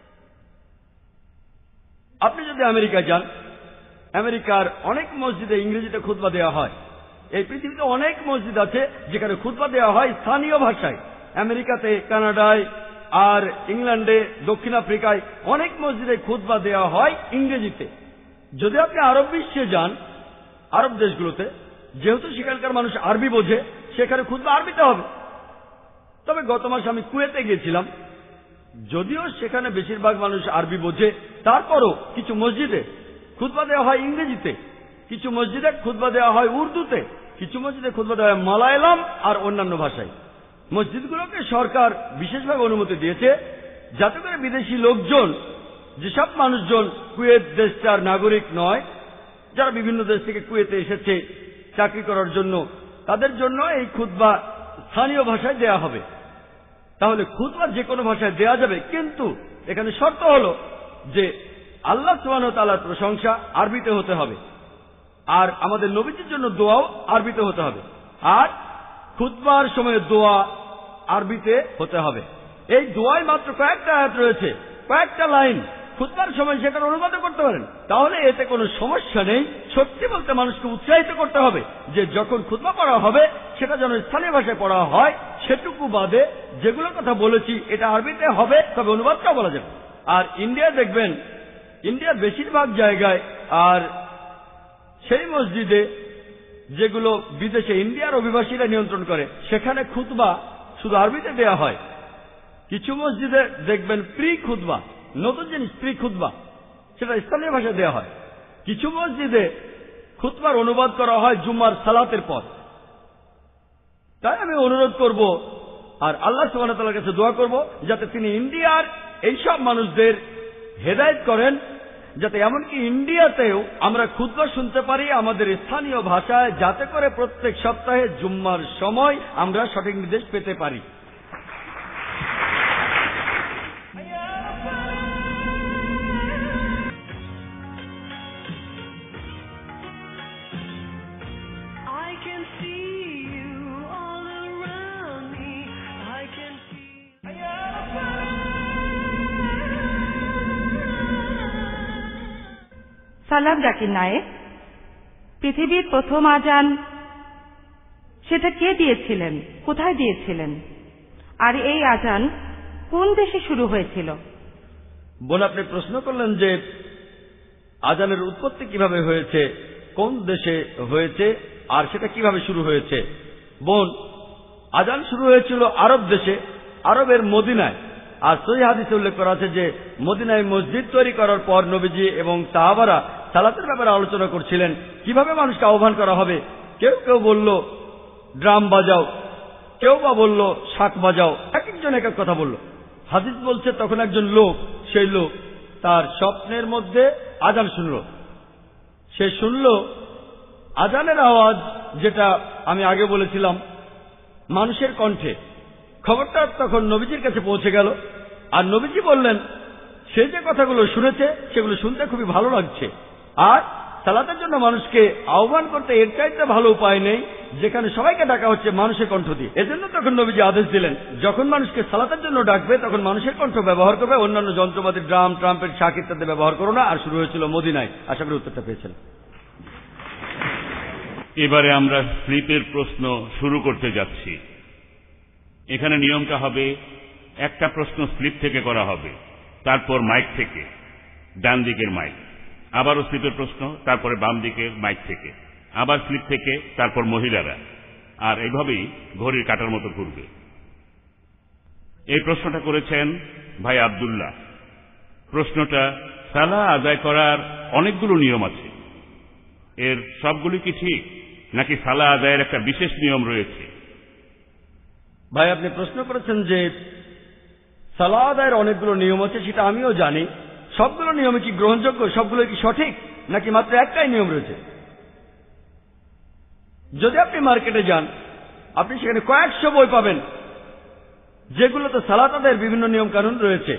Speaker 3: আপনি যদি আমেরিকায় যান, আমেরিকার অনেক মসজিদে ইংরেজিতে খুতবা দেওয়া হয়। এই পৃথিবীতে অনেক মসজিদ আছে যেখানে খুতবা দেওয়া হয় স্থানীয় ভাষায়। আমেরিকাতে, কানাডায়, আর ইংল্যান্ডে, দক্ষিণ আফ্রিকায় অনেক মসজিদে খুতবা দেওয়া হয় ইংরেজিতে। যদি আপনি আরব বিশ্বে যান, আরব দেশগুলোতে, যেহেতু সেখানকার মানুষ আরবি বোঝে, সেখানে খুতবা আরবিতে হবে। তবে গত মাসে আমি কুয়েতে গিয়েছিলাম, যদিও সেখানে বেশিরভাগ মানুষ আরবি বোঝে, তারপরও কিছু মসজিদে খুতবা দেওয়া হয় ইংরেজিতে, কিছু মসজিদে খুতবা দেওয়া হয় উর্দুতে, কিছু মসজিদে খুতবা দেওয়া হয় মালায়ালাম আর অন্যান্য ভাষায়। মসজিদগুলোকে সরকার বিশেষভাবে অনুমতি দিয়েছে যাতে করে বিদেশি লোকজন, যেসব মানুষজন কুয়েত দেশটার নাগরিক নয়, যারা বিভিন্ন দেশ থেকে কুয়েতে এসেছে চাকরি করার জন্য, তাদের জন্য এই খুতবা স্থানীয় ভাষায় দেয়া হবে। তাহলে খুতবা যে কোনো ভাষায় দেয়া যাবে, কিন্তু এখানে শর্ত হলো যে আল্লাহ সুবহানাহু ওয়া তাআলার প্রশংসা আরবিতে হতে হবে, আর আমাদের নবীজির জন্য দোয়াও আরবিতে হতে হবে, আর খুতবার সময় দোয়া আরবিতে হতে হবে। এই দোয়ায় মাত্র কয়েকটা আয়াত রয়েছে, কয়েকটা লাইন। খুতবার সময় সেটার অনুবাদ করতে পারেন, তাহলে এতে কোনো সমস্যা নেই। সত্যি বলতে মানুষকে উৎসাহিত করতে হবে যে যখন খুতবা পড়া হবে সেটা যেন স্থানীয় ভাষায় পড়া হয়। সেটুকু বাদে যেগুলোর কথা বলেছি এটা আরবিতে হবে, তবে অনুবাদটাও বলা যাবে। আর ইন্ডিয়া দেখবেন, ইন্ডিয়ার বেশিরভাগ জায়গায় আর সেই মসজিদে যেগুলো বিদেশে ইন্ডিয়ার অভিবাসীরা নিয়ন্ত্রণ করে, সেখানে খুতবা শুধু আরবিতে দেয়া হয়। কিছু মসজিদে দেখবেন প্রি খুতবা, নতুন জিনিস প্রি খুতবা, সেটা স্থানীয় ভাষায় দেয়া হয়। কিছু মসজিদে খুতবার অনুবাদ করা হয় জুম্মার সালাতের পর। তাই আমি অনুরোধ করব আর আল্লাহ সুবহানাহু ওয়া তাআলার কাছে দোয়া করব যাতে তিনি ইন্ডিয়ার এইসব মানুষদের হেদায়েত করেন, যাতে এমনকি ইন্ডিয়াতেও আমরা খুতবা শুনতে পারি আমাদের স্থানীয় ভাষায়, যাতে করে প্রত্যেক সপ্তাহে জুম্মার সময় আমরা সঠিক নির্দেশ পেতে পারি।
Speaker 7: সালাম জাকির নায়েক, পৃথিবীর প্রথম আজান সেটা কে দিয়েছিলেন, কোথায় দিয়েছিলেন, আর এই আজান কোন দেশে শুরু হয়েছিল?
Speaker 3: বোন, আপনি প্রশ্ন করলেন যে আজানের উৎপত্তি কিভাবে হয়েছে, কোন দেশে হয়েছে, আর সেটা কিভাবে শুরু হয়েছে। বোন, আজান শুরু হয়েছিল আরব দেশে, আরবের মদিনায়। আর সহিহ হাদিসে উল্লেখ করা আছে যে মদিনায় মসজিদ তৈরি করার পর নবীজি এবং সাহাবারা সালাতের ব্যাপারে আলোচনা করছিলেন, কিভাবে মানুষকে আহ্বান করা হবে। কেউ কেউ বলল ড্রাম বাজাও, কেউ বা বলল শাক বাজাও, এক একজন এক এক কথা বলল। হাদিস বলছে তখন একজন লোক, সেই লোক তার স্বপ্নের মধ্যে আজান শুনল। সে শুনল আজানের আওয়াজ, যেটা আমি আগে বলেছিলাম মানুষের কণ্ঠে। খবরটা তখন নবীজির কাছে পৌঁছে গেল, আর নবীজি বললেন সে যে কথাগুলো শুনেছে সেগুলো শুনতে খুবই ভালো লাগছে, আর সালাতের জন্য মানুষকে আহ্বান করতে এর চাইতে ভালো উপায় নেই যেখানে সবাইকে ডাকা হচ্ছে মানুষের কণ্ঠ দিয়ে। এজন্য তখন নবীজি আদেশ দিলেন যখন মানুষকে সালাতের জন্য ডাকবে তখন মানুষের কণ্ঠ ব্যবহার করবে, অন্যান্য যন্ত্রপাতি ড্রাম ট্রাম্পেট শাক ইত্যাদি ব্যবহার করো না। আর শুরু হয়েছিল মদিনায়। আশা করি উত্তরটা পেয়েছেন।
Speaker 8: এবারে আমরা স্লিপের প্রশ্ন শুরু করতে যাচ্ছি। এখানে নিয়মটা হবে একটা প্রশ্ন স্লিপ থেকে করা হবে, তারপর মাইক থেকে, ডান দিকের মাইক, আবারও স্লিপের প্রশ্ন, তারপরে বাম দিকের মাইক থেকে, আবার স্লিপ থেকে, তারপর মহিলারা, আর এইভাবেই ঘড়ির কাটার মতো ঘুরবে। এই প্রশ্নটা করেছেন ভাই আব্দুল্লাহ। প্রশ্নটা, সালাহ আদায় করার অনেকগুলো নিয়ম আছে, এর সবগুলি কি ঠিক, নাকি সালাহ আদায়ের একটা বিশেষ নিয়ম রয়েছে?
Speaker 3: ভাই, আপনি প্রশ্ন করেছেন যে সালাহ আদায়ের অনেকগুলো নিয়ম আছে, সেটা আমিও জানি। সবগুলো নিয়ম কি গ্রহণযোগ্য, সবগুলো কি সঠিক, নাকি মাত্র একটাই নিয়ম রয়েছে? যদি আপনি মার্কেটে যান, আপনি সেখানে কয়েকশো বই পাবেন যেগুলোতে সালাত আদায়ের বিভিন্ন নিয়ম কানুন রয়েছে।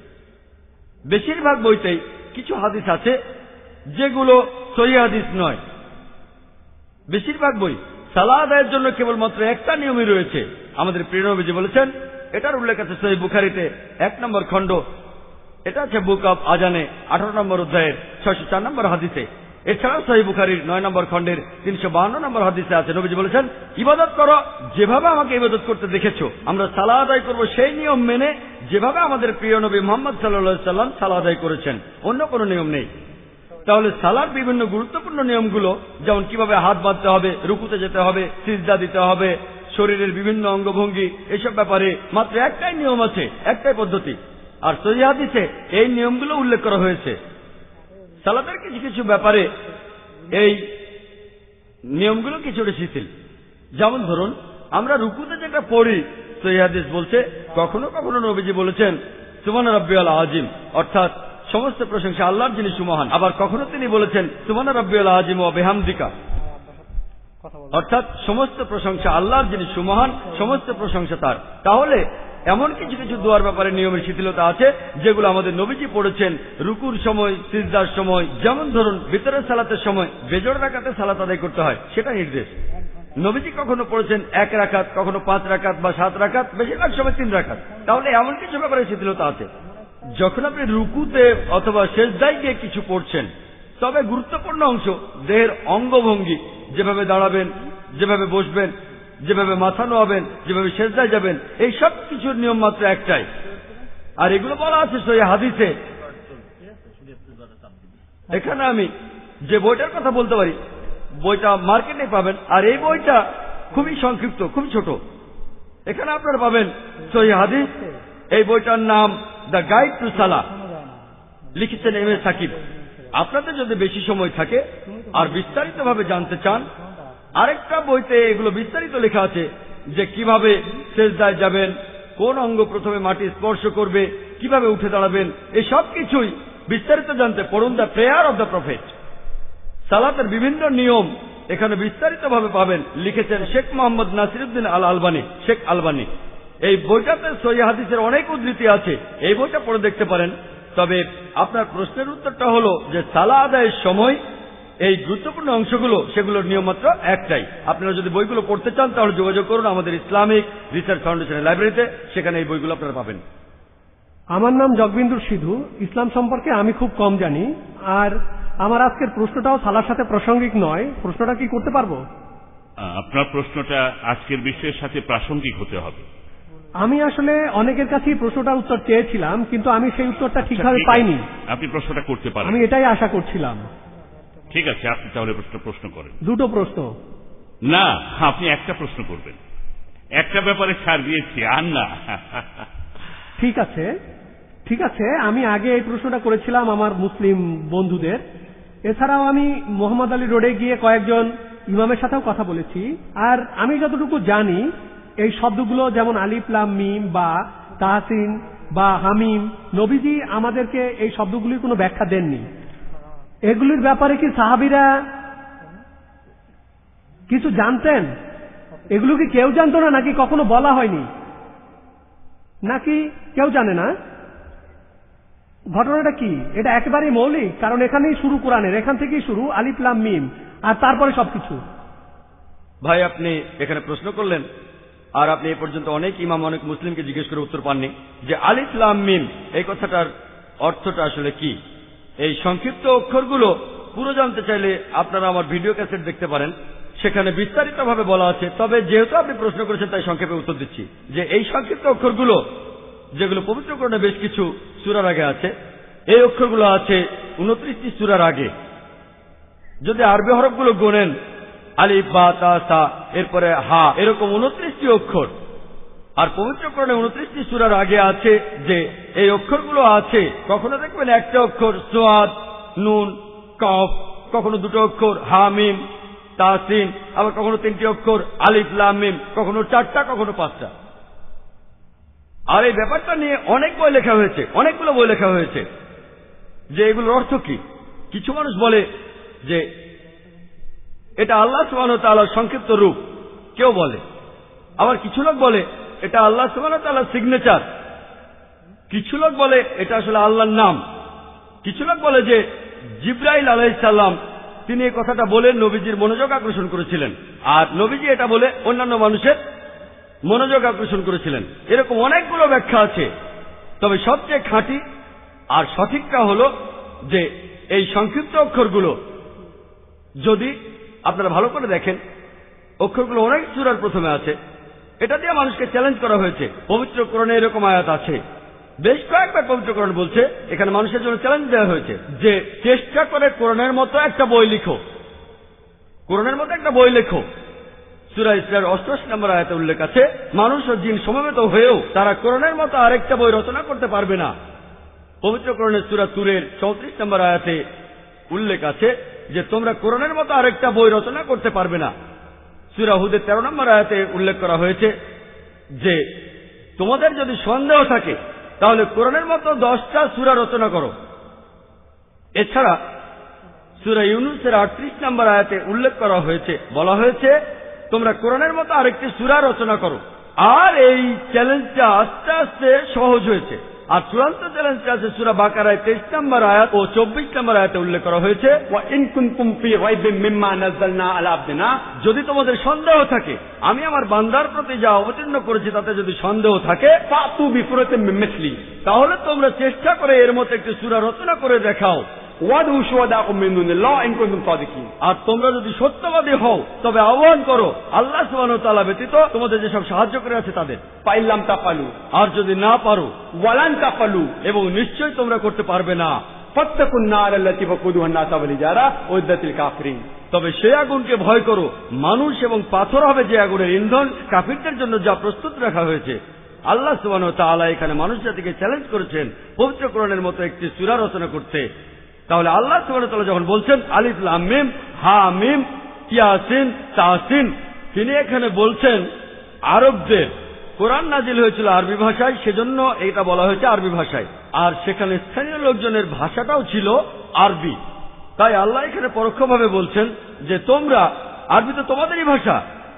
Speaker 3: বেশিরভাগ বইতেই কিছু হাদিস আছে যেগুলো সহিহ হাদিস নয়। বেশিরভাগ বই সালাহ আদায়ের জন্য কেবলমাত্র একটা নিয়মই রয়েছে। আমাদের প্রিয় নবীজি বলেছেন, এটার উল্লেখ আছে সহিহ বুখারীতে 1 নম্বর খণ্ড, এটা আছে বুক অব আজানে 18 নম্বর অধ্যায়ের 604 নম্বর হাদিসে। এছাড়াও সহিহ বুখারীর 9 নম্বর খণ্ডের 352 নম্বর হাদিসে আছে, নবীজি বলেছেন, ইবাদত করো যেভাবে আমাকে ইবাদত করতে দেখেছো। আমরা সালাহ আদায় করব সেই নিয়ম মেনে যেভাবে আমাদের প্রিয় নবী মুহাম্মদ সাল্লাল্লাহু আলাইহি সাল্লাম সালাহ আদায় করেছেন, অন্য কোনো নিয়ম নেই। তাহলে সালার বিভিন্ন গুরুত্বপূর্ণ নিয়মগুলো, যেমন কিভাবে হাত বাঁধতে হবে, রুকুতে যেতে হবে, সিজদা দিতে হবে, শরীরের বিভিন্ন অঙ্গভঙ্গি, এসব ব্যাপারে মাত্র একটাই নিয়ম আছে, একটাই পদ্ধতি। আর সহিহ হাদিসে এই নিয়মগুলো উল্লেখ করা হয়েছে। সালাতের কিছু কিছু ব্যাপারে এই নিয়মগুলো কিছুটা শিথিল। যেমন ধরুন, আমরা রুকুতে যেটা পড়ি, সহিহ হাদিস বলছে কখনো কখনো নবীজি বলেছেন সুবহান রাব্বিয়াল আযীম, অর্থাৎ সমস্ত প্রশংসা আল্লাহর যিনি সুমহান। আবার কখনো তিনি বলেছেন সুবহান রাব্বিয়াল আযীম ওয়া বিহামদিকা, অর্থাৎ সমস্ত প্রশংসা আল্লাহর যিনি সুমহান, সমস্ত প্রশংসা তার। তাহলে এমন কিছু কিছু দোয়ার ব্যাপারে নিয়মের শিথিলতা আছে যেগুলো আমাদের নবীজি পড়েছেন রুকুর সময়, সিজদার সময়। যেমন ধরুন, ভিতরের সালাতের সময় বেজোড় রাকাতে সালাত আদায় করতে হয়, সেটা নির্দেশ। নবীজি কখনো পড়েছেন 1 রাকাত, কখনো 5 রাকাত বা 7 রাকাত, বেশিরভাগ সময় 3 রাকাত। তাহলে এমন কিছু ব্যাপারে শিথিলতা আছে। যখন আপনি রুকুতে অথবা সেজদায় গিয়ে কিছু পড়ছেন, তবে গুরুত্বপূর্ণ অংশ দেহের অঙ্গভঙ্গি, যেভাবে দাঁড়াবেন, যেভাবে বসবেন, যেভাবে মাথা নোয়াবেন, যেভাবে সেজদায় যাবেন, এই সব কিছুর নিয়ম মাত্র একটাই। আর এগুলো বলা আছে সহিহ হাদিসে। এখানে আমি যে বইটার কথা বলতে পারি বইটা মার্কেটে পাবেন, আর এই বইটা খুবই সংক্ষিপ্ত, খুবই ছোট। এখানে আপনারা পাবেন সহিহ হাদিস। এই বইটার নাম দ্য গাইড টু সালাহ, লিখেছেন এম এ সাকিব। আপনাদের যদি বেশি সময় থাকে আর বিস্তারিতভাবে জানতে চান, আরেকটা বইতে এগুলো বিস্তারিত লেখা আছে যে কিভাবে সেজদায় যাবেন, কোন অঙ্গ প্রথমে মাটি স্পর্শ করবে, কিভাবে উঠে দাঁড়াবেন, এই সব কিছুই বিস্তারিত জানতে পড়ুন the prayer of the prophet. সালাতের বিভিন্ন নিয়ম এখানে বিস্তারিতভাবে পাবেন, লিখেছেন শেখ মোহাম্মদ নাসিরউদ্দিন আল আলবানী, শেখ আলবানী। এই বইটাতে সহিহ হাদিসের অনেক উদ্ধৃতি আছে, এই বইটা পড়ে দেখতে পারেন। তবে আপনার প্রশ্নের উত্তরটা হলো যে সালাহ আদায়ের সময় এই গুরুত্বপূর্ণ অংশগুলো, সেগুলোর নিয়ম মাত্র একটাই। আপনারা যদি বইগুলো পড়তে চান তাহলে যোগাযোগ করুন আমাদের ইসলামিক রিসার্চ ফাউন্ডেশনের লাইব্রেরিতে, সেখানে এই বইগুলো আপনারা পাবেন।
Speaker 5: আমার নাম জগবিন্দুর সিধু। ইসলাম সম্পর্কে আমি খুব কম জানি, আর আমার আজকের প্রশ্নটাও সালার সাথে প্রাসঙ্গিক নয়। প্রশ্নটা কি করতে পারবো?
Speaker 8: আপনার প্রশ্নটা আজকের বিষয়ের সাথে প্রাসঙ্গিক হতে হবে।
Speaker 5: আমি আসলে অনেকের কাছেই প্রশ্নটার উত্তর চেয়েছিলাম, কিন্তু আমি সেই উত্তরটা ঠিকভাবে পাইনি।
Speaker 8: আপনি প্রশ্নটা করতে পারেন।
Speaker 5: আমি এটাই আশা করছিলাম।
Speaker 8: ঠিক আছে, আপনি তাহলে প্রশ্ন করেন।
Speaker 5: দুটো প্রশ্ন
Speaker 8: না, আপনি একটা প্রশ্ন করবেন। একটা ব্যাপারে ছাড় দিয়েছি, আর না।
Speaker 5: ঠিক আছে, ঠিক আছে। আমি আগে এই প্রশ্নটা করেছিলাম আমার মুসলিম বন্ধুদের। এছাড়াও আমি মোহাম্মদ আলী রোডে গিয়ে কয়েকজন ইমামের সাথেও কথা বলেছি। আর আমি যতটুকু জানি, এই শব্দগুলো যেমন আলিফ লাম মিম বা তাহসিন বা হামিম, নবীজি আমাদেরকে এই শব্দগুলির কোনো ব্যাখ্যা দেননি। এগুলির ব্যাপারে কি সাহাবীরা কিছু জানতেন? এগুলো কি কেউ জানতো না, নাকি কখনো বলা হয়নি, নাকি কেউ জানে না? ঘটনাটা কি? এটা একেবারেই মৌলিক, কারণ এখানেই শুরু কোরআনের, এখান থেকেই শুরু আলিফ লাম মিম, আর তারপরে সবকিছু।
Speaker 3: ভাই, আপনি এখানে প্রশ্ন করলেন, আর আপনি এ পর্যন্ত অনেক ইমাম, অনেক মুসলিমকে জিজ্ঞেস করে উত্তর পাননি যে আলিফ লাম মিম এই কথাটার অর্থটা আসলে কি। এই সংক্ষিপ্ত অক্ষরগুলো পুরো জানতে চাইলে আপনারা আমার ভিডিও ক্যাসেট দেখতে পারেন, সেখানে বিস্তারিতভাবে বলা আছে। তবে যেহেতু আপনি প্রশ্ন করেছেন তাই সংক্ষেপে উত্তর দিচ্ছি যে এই সংক্ষিপ্ত অক্ষরগুলো, যেগুলো পবিত্র কোরআনে বেশ কিছু সূরার আগে আছে, এই অক্ষরগুলো আছে 29টি সূরার আগে। যদি আরবি হরফগুলো গোনেন, আলিফ বা তা সা, এরপরে হা, এরকম 29টি অক্ষর। আর পবিত্র কোরআনে 29টি সূরার আগে আছে যে এই অক্ষরগুলো আছে। কখনো দেখবেন একটা অক্ষর সোয়াদ, নুন, কফ, কখনো দুটো অক্ষর হা মিম তাসিন, আবার কখনো 3টি অক্ষর আলিফ লাম মিম, কখনো 4টা, কখনো 5টা। আর এই ব্যাপারটা নিয়ে অনেক বই লেখা হয়েছে, অনেকগুলো বই লেখা হয়েছে যে এগুলোর অর্থ কি। কিছু মানুষ বলে যে এটা আল্লাহ সুবহানাহু ওয়া তাআলার সংক্ষিপ্ত রূপ, কেউ বলে। আবার কিছু লোক বলে এটা আল্লাহ সুবহানাহু ওয়া তাআলার সিগনেচার। কিছু লোক বলে এটা আসলে আল্লাহর নাম। কিছু লোক বলে যে জিবরাইল আলাইহিস সালাম তিনি এই কথাটা বলে নবীজির মনোযোগ আকর্ষণ করেছিলেন, আর নবীজি এটা বলে অন্যান্য মানুষের মনোযোগ আকর্ষণ করেছিলেন। এরকম অনেকগুলো ব্যাখ্যা আছে। তবে সবচেয়ে খাঁটি আর সঠিকটা হলো যে এই সংক্ষিপ্ত অক্ষরগুলো যদি আপনারা ভালো করে দেখেন, অক্ষরগুলো অনেক সূরার প্রথমে আছে। এটা দিয়ে মানুষকে চ্যালেঞ্জ করা হয়েছে। পবিত্র কোরআনে এরকম আয়াত আছে, বেশ কয়েকবার পবিত্র কোরআন বলছে, এখানে মানুষের জন্য চ্যালেঞ্জ দেওয়া হয়েছে যে চেষ্টা করে কোরআনের মতো একটা বই লিখো, কোরআনের মতো একটা বই লেখো। সূরা ইসরার 88 নম্বর আয়াতে উল্লেখ আছে, মানুষ ও জিন সমবেত হয়েও তারা কোরআনের মতো আরেকটা বই রচনা করতে পারবে না। পবিত্র কোরআনের সূরা তুরের 34 নম্বর আয়াতে উল্লেখ আছে যে তোমরা কোরআনের মতো আরেকটা বই রচনা করতে পারবে না। সূরা হুদের 13 নম্বর আয়াতে উল্লেখ করা হয়েছে যে তোমাদের যদি সন্দেহ থাকে তাহলে কোরআনের মতো 10টা সূরা রচনা করো। এছাড়া সূরা ইউনূসের 38 নম্বর আয়াতে উল্লেখ করা হয়েছে, বলা হয়েছে তোমরা কোরআনের মতো আরেকটি সূরা রচনা করো। আর এই চ্যালেঞ্জটা আস্তে আস্তে সহজ হয়েছে। আর চূড়ান্ত চ্যালেঞ্জটা আছে সূরা বাকারায় 23 নম্বর আয়াত ও 24 নম্বর আয়াতে উল্লেখ করা হয়েছে, ওয়া ইন কুনতুম ফি রাইবিন মিম্মা নাযালনা আলা আবদিনা, যদি তোমাদের সন্দেহ থাকে আমি আমার বান্দার প্রতি যা অবতীর্ণ করেছি তাতে যদি সন্দেহ থাকে, ফাতু বিসূরাতিন মিন মিসলি, তাহলে তোমরা চেষ্টা করে এর মতো একটি সূরা রচনা করে দেখাও। ওয়াদউ শুহাদাকুম মিন দুনিল্লাহ ইন কুনতুম সাদিকিন, আর তোমরা যদি সত্যবাদী হও তবে আহ্বান করো আল্লাহ সুবহানাহু ওয়া তাআলা ব্যতীত তোমাদের যেসব সাহায্য করে আছে তাদের। ফাইল্লাম তাফালু, আর যদি না পারো, ওয়ালান তাফালু, এবং নিশ্চয়ই তোমরা করতে পারবে না, ফাত্তাকুন নার আল্লাতী ওয়াকুদুহা আন-নাস ওয়াল হিজারা উইদ্দাতিল কাফিরিন, তবে সেই আগুনকে ভয় করো, মানুষ এবং পাথর হবে যে আগুনের ইন্ধন, কাফিরদের জন্য যা প্রস্তুত রাখা হয়েছে। আল্লাহ সুবহানাহু ওয়া তাআলা এখানে মানুষ জাতিকে চ্যালেঞ্জ করেছেন পবিত্র কোরআনের মতো একটি সূরা রচনা করতে। তাহলে আল্লাহ সুবহানাহু ওয়া তাআলা যখন বলছেন আলিফ লাম মিম হা মিম ইয়াসিন তাসিন, তিনি এখানে বলছেন আরবদের কোরআন নাজিল হয়েছিল আরবি ভাষায়, সেজন্য এটা বলা হয়েছে আরবি ভাষায়, আর সেখানে স্থানীয় লোকজনের ভাষাটাও ছিল আরবি। তাই আল্লাহ এখানে পরোক্ষভাবে বলছেন যে তোমরা, আরবি তো তোমাদেরই ভাষা,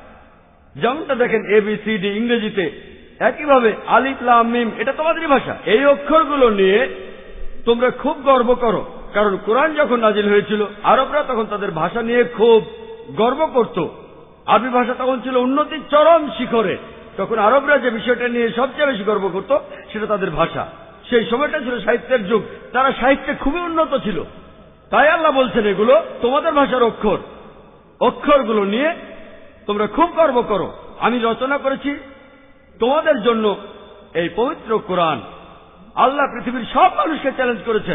Speaker 3: যেমনটা দেখেন ABCD ইংরেজিতে, একইভাবে আলিফ লাম মিম এটা তোমাদেরই ভাষা। এই অক্ষরগুলো নিয়ে তোমরা খুব গর্ব করো, কারণ কোরআন যখন নাজিল হয়েছিল আরবরা তখন তাদের ভাষা নিয়ে খুব গর্ব করত। আরবি ভাষা তখন ছিল উন্নতির চরম শিখরে। তখন আরবরা যে বিষয়টা নিয়ে সবচেয়ে বেশি গর্ব করত সেটা তাদের ভাষা। সেই সময়টা ছিল সাহিত্যের যুগ, তারা সাহিত্যে খুবই উন্নত ছিল। তাই আল্লাহ বলছেন এগুলো তোমাদের ভাষার অক্ষর, অক্ষরগুলো নিয়ে তোমরা খুব গর্ব করো। আমি রচনা করেছি তোমাদের জন্য এই পবিত্র কোরআন। আল্লাহ পৃথিবীর সব মানুষকে চ্যালেঞ্জ করেছেন,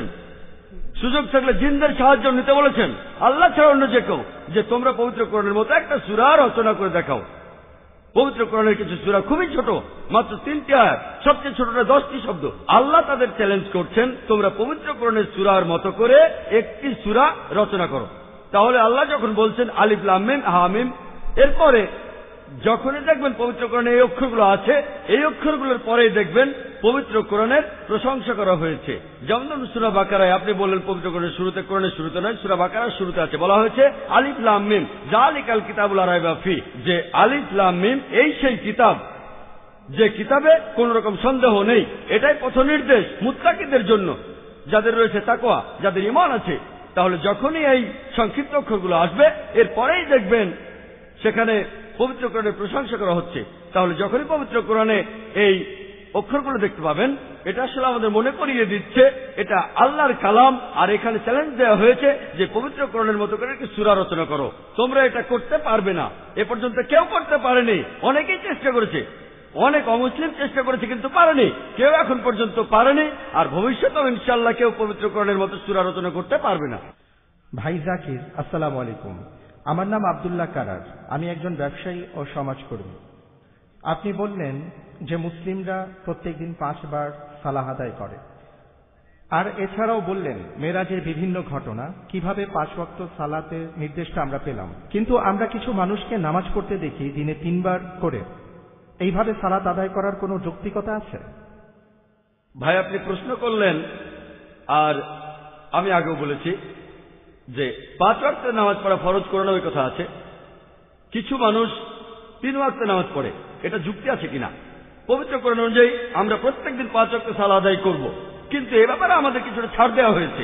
Speaker 3: সুযোগ থাকলে জিনদের সাহায্য নিতে বলেছেন, আল্লাহ ছাড়া অন্য যে কেউ, যে তোমরা পবিত্র কোরআনের মতো একটা সূরা রচনা করে দেখাও। পবিত্র কোরআনের কিছু সূরা খুবই ছোট, মাত্র 3টি আয়াত, সবচেয়ে ছোটটা 10টি শব্দ। আল্লাহ তাদের চ্যালেঞ্জ করছেন তোমরা পবিত্র কোরআনের সূরার মতো করে একটি সূরা রচনা করো। তাহলে আল্লাহ যখন বলছেন আলিফ লাম মিম হা মিম, এরপরে যখনই দেখবেন পবিত্র কোরআনে এই অক্ষরগুলো আছে, এই অক্ষরগুলোর পরেই দেখবেন পবিত্র কোরআনের প্রশংসা করা হয়েছে। যেমন সূরা বাকারায় আপনি বললেন পবিত্র কোরআনের শুরুতে, কোরআনের শুরুতে নয়, সূরা বাকারার শুরুতে আছে, বলা হয়েছে আলিফ লাম মিম যালিকাল কিতাবুল লা রাইবা ফি, যে আলিফ লাম মিম এই সেই কিতাব যে কিতাবে কোন রকম সন্দেহ নেই। এটাই পথ নির্দেশ মুত্তাকিদের জন্য, যাদের রয়েছে তাকওয়া, যাদের ঈমান আছে। তাহলে যখনই এই সংক্ষিপ্ত অক্ষরগুলো আসবে এরপরেই দেখবেন সেখানে পবিত্র কোরআনের প্রশংসা করা হচ্ছে। তাহলে যখনই পবিত্র কোরআনে এই অক্ষরগুলো দেখতে পাবেন, এটা আসলে আমাদের মনে করিয়ে দিচ্ছে এটা আল্লাহর কালাম। আর এখানে চ্যালেঞ্জ দেওয়া হয়েছে যে পবিত্র কোরআনের মতো করে একটি সূরা রচনা করো। তোমরা এটা করতে পারবে না, এ পর্যন্ত কেউ করতে পারেনি। অনেকেই চেষ্টা করেছে, অনেক অমুসলিম চেষ্টা করেছে কিন্তু পারেনি, কেউ এখন পর্যন্ত পারেনি, আর ভবিষ্যতেও ইনশাআল্লাহ কেউ পবিত্র কোরআনের মতো সূরা রচনা করতে পারবে না।
Speaker 9: ভাই জাকির, আসসালামু আলাইকুম। আমার নাম আব্দুল্লাহ কারার, আমি একজন ব্যবসায়ী ও সমাজকর্মী। আপনি বললেন যে মুসলিমরা প্রত্যেকদিন 5 বার সালাহ আদায় করে, আর এছাড়াও বললেন মেরাজের বিভিন্ন ঘটনা, কিভাবে 5 ওয়াক্ত সালাতের নির্দেশটা আমরা পেলাম। কিন্তু আমরা কিছু মানুষকে নামাজ পড়তে দেখি দিনে 3 বার করে। এইভাবে সালাত আদায় করার কোনো যৌক্তিকতা আছে?
Speaker 3: ভাই আপনি প্রশ্ন করলেন, আর আমি আগেও বলেছি যে 5 ওয়াক্তের নামাজ পড়া ফরজ করানো ওই কথা আছে। কিছু মানুষ 3 ওয়াক্তের নামাজ পড়ে, এটা যুক্তি আছে কিনা? পবিত্র কোরআন অনুযায়ী আমরা প্রত্যেকদিন 5 ওয়াক্ত সালাত আদায় করব, কিন্তু এ ব্যাপারে আমাদের কিছুটা ছাড় দেওয়া হয়েছে।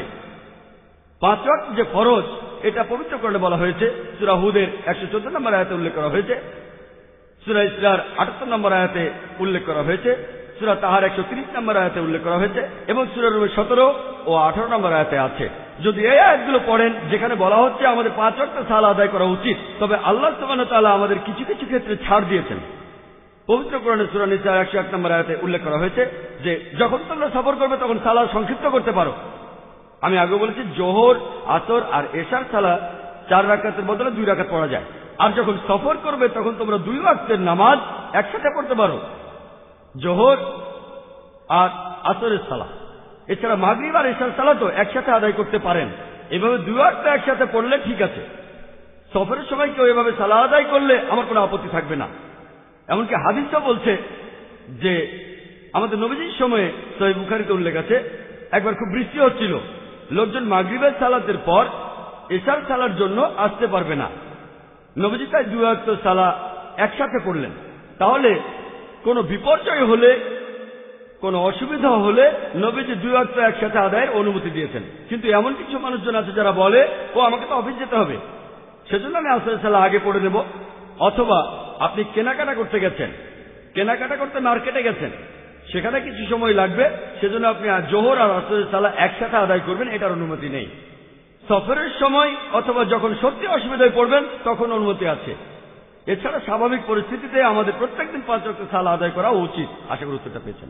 Speaker 3: 5 ওয়াক্ত যে ফরজ এটা পবিত্র কোরআনে বলা হয়েছে। সূরা হুদের 114 নম্বর আয়াতে উল্লেখ করা হয়েছে, সূরা ইসরার 78 নম্বর আয়াতে উল্লেখ করা হয়েছে, সূরা তাহার 130 নম্বর আয়াতে উল্লেখ করা হয়েছে, এবং সূরা রুমের 17 ও 18 নম্বর আয়াতে আছে। যদি এই আয়াতগুলো পড়েন যেখানে বলা হচ্ছে আমাদের 5 ওয়াক্ত সালাত আদায় করা উচিত, তবে আল্লাহ সুবহানাহু ওয়া তাআলা আমাদের কিছু কিছু ক্ষেত্রে ছাড় দিয়েছেন। পবিত্র কোরআনের সূরা নিসা 101 নম্বর আয়াতে উল্লেখ করা হয়েছে যে যখন তোমরা সফর করবে তখন সালাত সংক্ষিপ্ত করতে পারো। আমি আগে বলেছি জোহর, আসর আর এশার সালাত 4 রাকাতের বদলে 2 রাকাত পড়া যায়। আর যখন সফর করবে তখন তোমরা 2 ওয়াক্তের নামাজ একসাথে পড়তে পারো, জোহর আর আসরের সালাত। এছাড়া মাগরিব আর এশার সালাতও একসাথে আদায় করতে পারেন। এভাবে 2 ওয়াক্ত একসাথে পড়লে ঠিক আছে। সফরের সময় কেউ এভাবে সালাত আদায় করলে আমার কোনো আপত্তি থাকবে না। এমনকি হাদিসও বলছে যে আমাদের নবীজির সময়ে সহিহ বুখারীতে উল্লেখ আছে, একবার খুব বৃষ্টি হচ্ছিল, লোকজন মাগরিবের সালাতের পর এশার সালার জন্য আসতে পারবে না। নবীজি তাই 2 ওয়াক্ত সালাত একসাথে পড়লেন। তাহলে কোনো বিপর্যয় হলে, কোনো অসুবিধা হলে নবীজি 2 ওয়াক্ত একসাথে আদায়ের অনুমতি দিয়েছেন। কিন্তু এমন কিছু মানুষজন আছে যারা বলে ও আমাকে তো অফিস যেতে হবে, সেজন্য আমি আসরের সালাত আগে পড়ে দেব। অথবা আপনি কেনাকাটা করতে গেছেন, কেনাকাটা করতে মার্কেটে গেছেন, সেখানে কিছু সময় লাগবে, সেজন্য আপনি জোহর আর আসরের সালাত একসাথে আদায় করবেন, এটার অনুমতি নেই। সফরের সময় অথবা যখন সত্যি অসুবিধায় পড়বেন তখন অনুমতি আছে। এছাড়া স্বাভাবিক পরিস্থিতিতে আমাদের প্রত্যেকদিন 5 ওয়াক্ত সালাত আদায় করা উচিত। আশা করি উত্তরটা পেয়েছেন।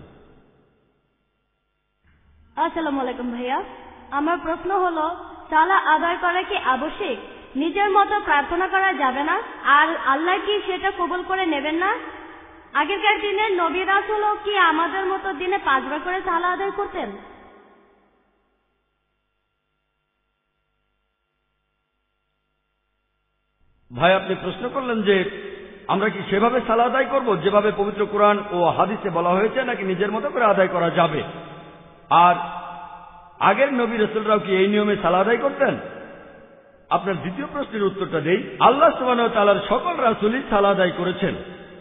Speaker 4: আসসালামু আলাইকুম ভাইয়া, আমার প্রশ্ন হলো সালাত আদায় করা কি আবশ্যিক?
Speaker 10: নিজের মতো প্রার্থনা করা যাবে না? আর আল্লাহ কি সেটা কবুল করে নেবেন না? আগেরকার দিনের নবী রাসূলও কি আমাদের মতো দিনে 5 বার করে সালাত আদায় করতেন?
Speaker 3: ভাই, আপনি প্রশ্ন করলেন যে আমরা কি সেভাবে সালাত আদায় করব যেভাবে পবিত্র কোরআন ও হাদিসে বলা হয়েছে, নাকি নিজের মতো করে আদায় করা যাবে? আর আগের নবী রাসূলরাও কি এই নিয়মে সালাত আদায় করতেন? আপনার দ্বিতীয় প্রশ্নের উত্তরটা দেই। আল্লাহ সুবহানাহু ওয়া তাআলার সকল রাসূলই সালাত আদায় করেছেন,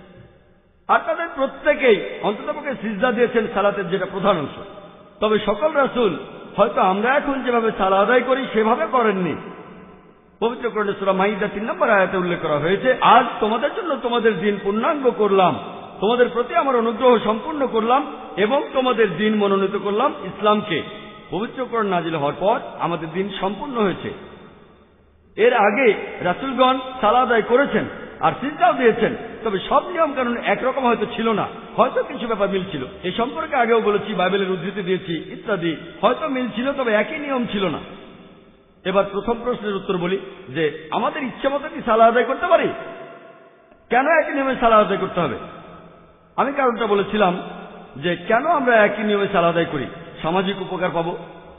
Speaker 3: আর তাদের প্রত্যেকেই অন্ততপক্ষে সিজদা দিয়েছেন সালাতের, যেটা প্রধান অংশ। তবে সকল রাসূল হয়তো আমরা এখন যেভাবে সালাত আদায় করি সেভাবে করেননি। পবিত্র কোরআনে সূরা মাইদা 3 নম্বর আয়াতে উল্লেখ করা হয়েছে, আজ তোমাদের জন্য তোমাদের দিন পূর্ণাঙ্গ করলাম, তোমাদের প্রতি আমার অনুগ্রহ সম্পূর্ণ করলাম এবং তোমাদের দিন মনোনীত করলাম ইসলামকে। পবিত্র কোরআন নাজিল হওয়ার পর আমাদের দিন সম্পূর্ণ হয়েছে। এর আগে রাসূলগণ সালাত আদায় করেছেন আর সিজদাও দিয়েছেন, তবে সব নিয়ম কানুন একরকম হয়তো ছিল না, হয়তো কিছু ব্যাপার মিল ছিল। এই সম্পর্কে আগেও বলেছি, বাইবেলের উদ্ধৃতি দিয়েছি ইত্যাদি। হয়তো মিল ছিল, তবে একই নিয়ম ছিল না। এবার প্রথম প্রশ্নের উত্তর বলি যে আমাদের ইচ্ছে মতো কি সালাত আদায় করতে পারি? কেন একই নিয়মে সালাত আদায় করতে হবে? আমি কারণটা বলেছিলাম যে কেন আমরা একই নিয়মে সালাত আদায় করি। সামাজিক উপকার পাবো,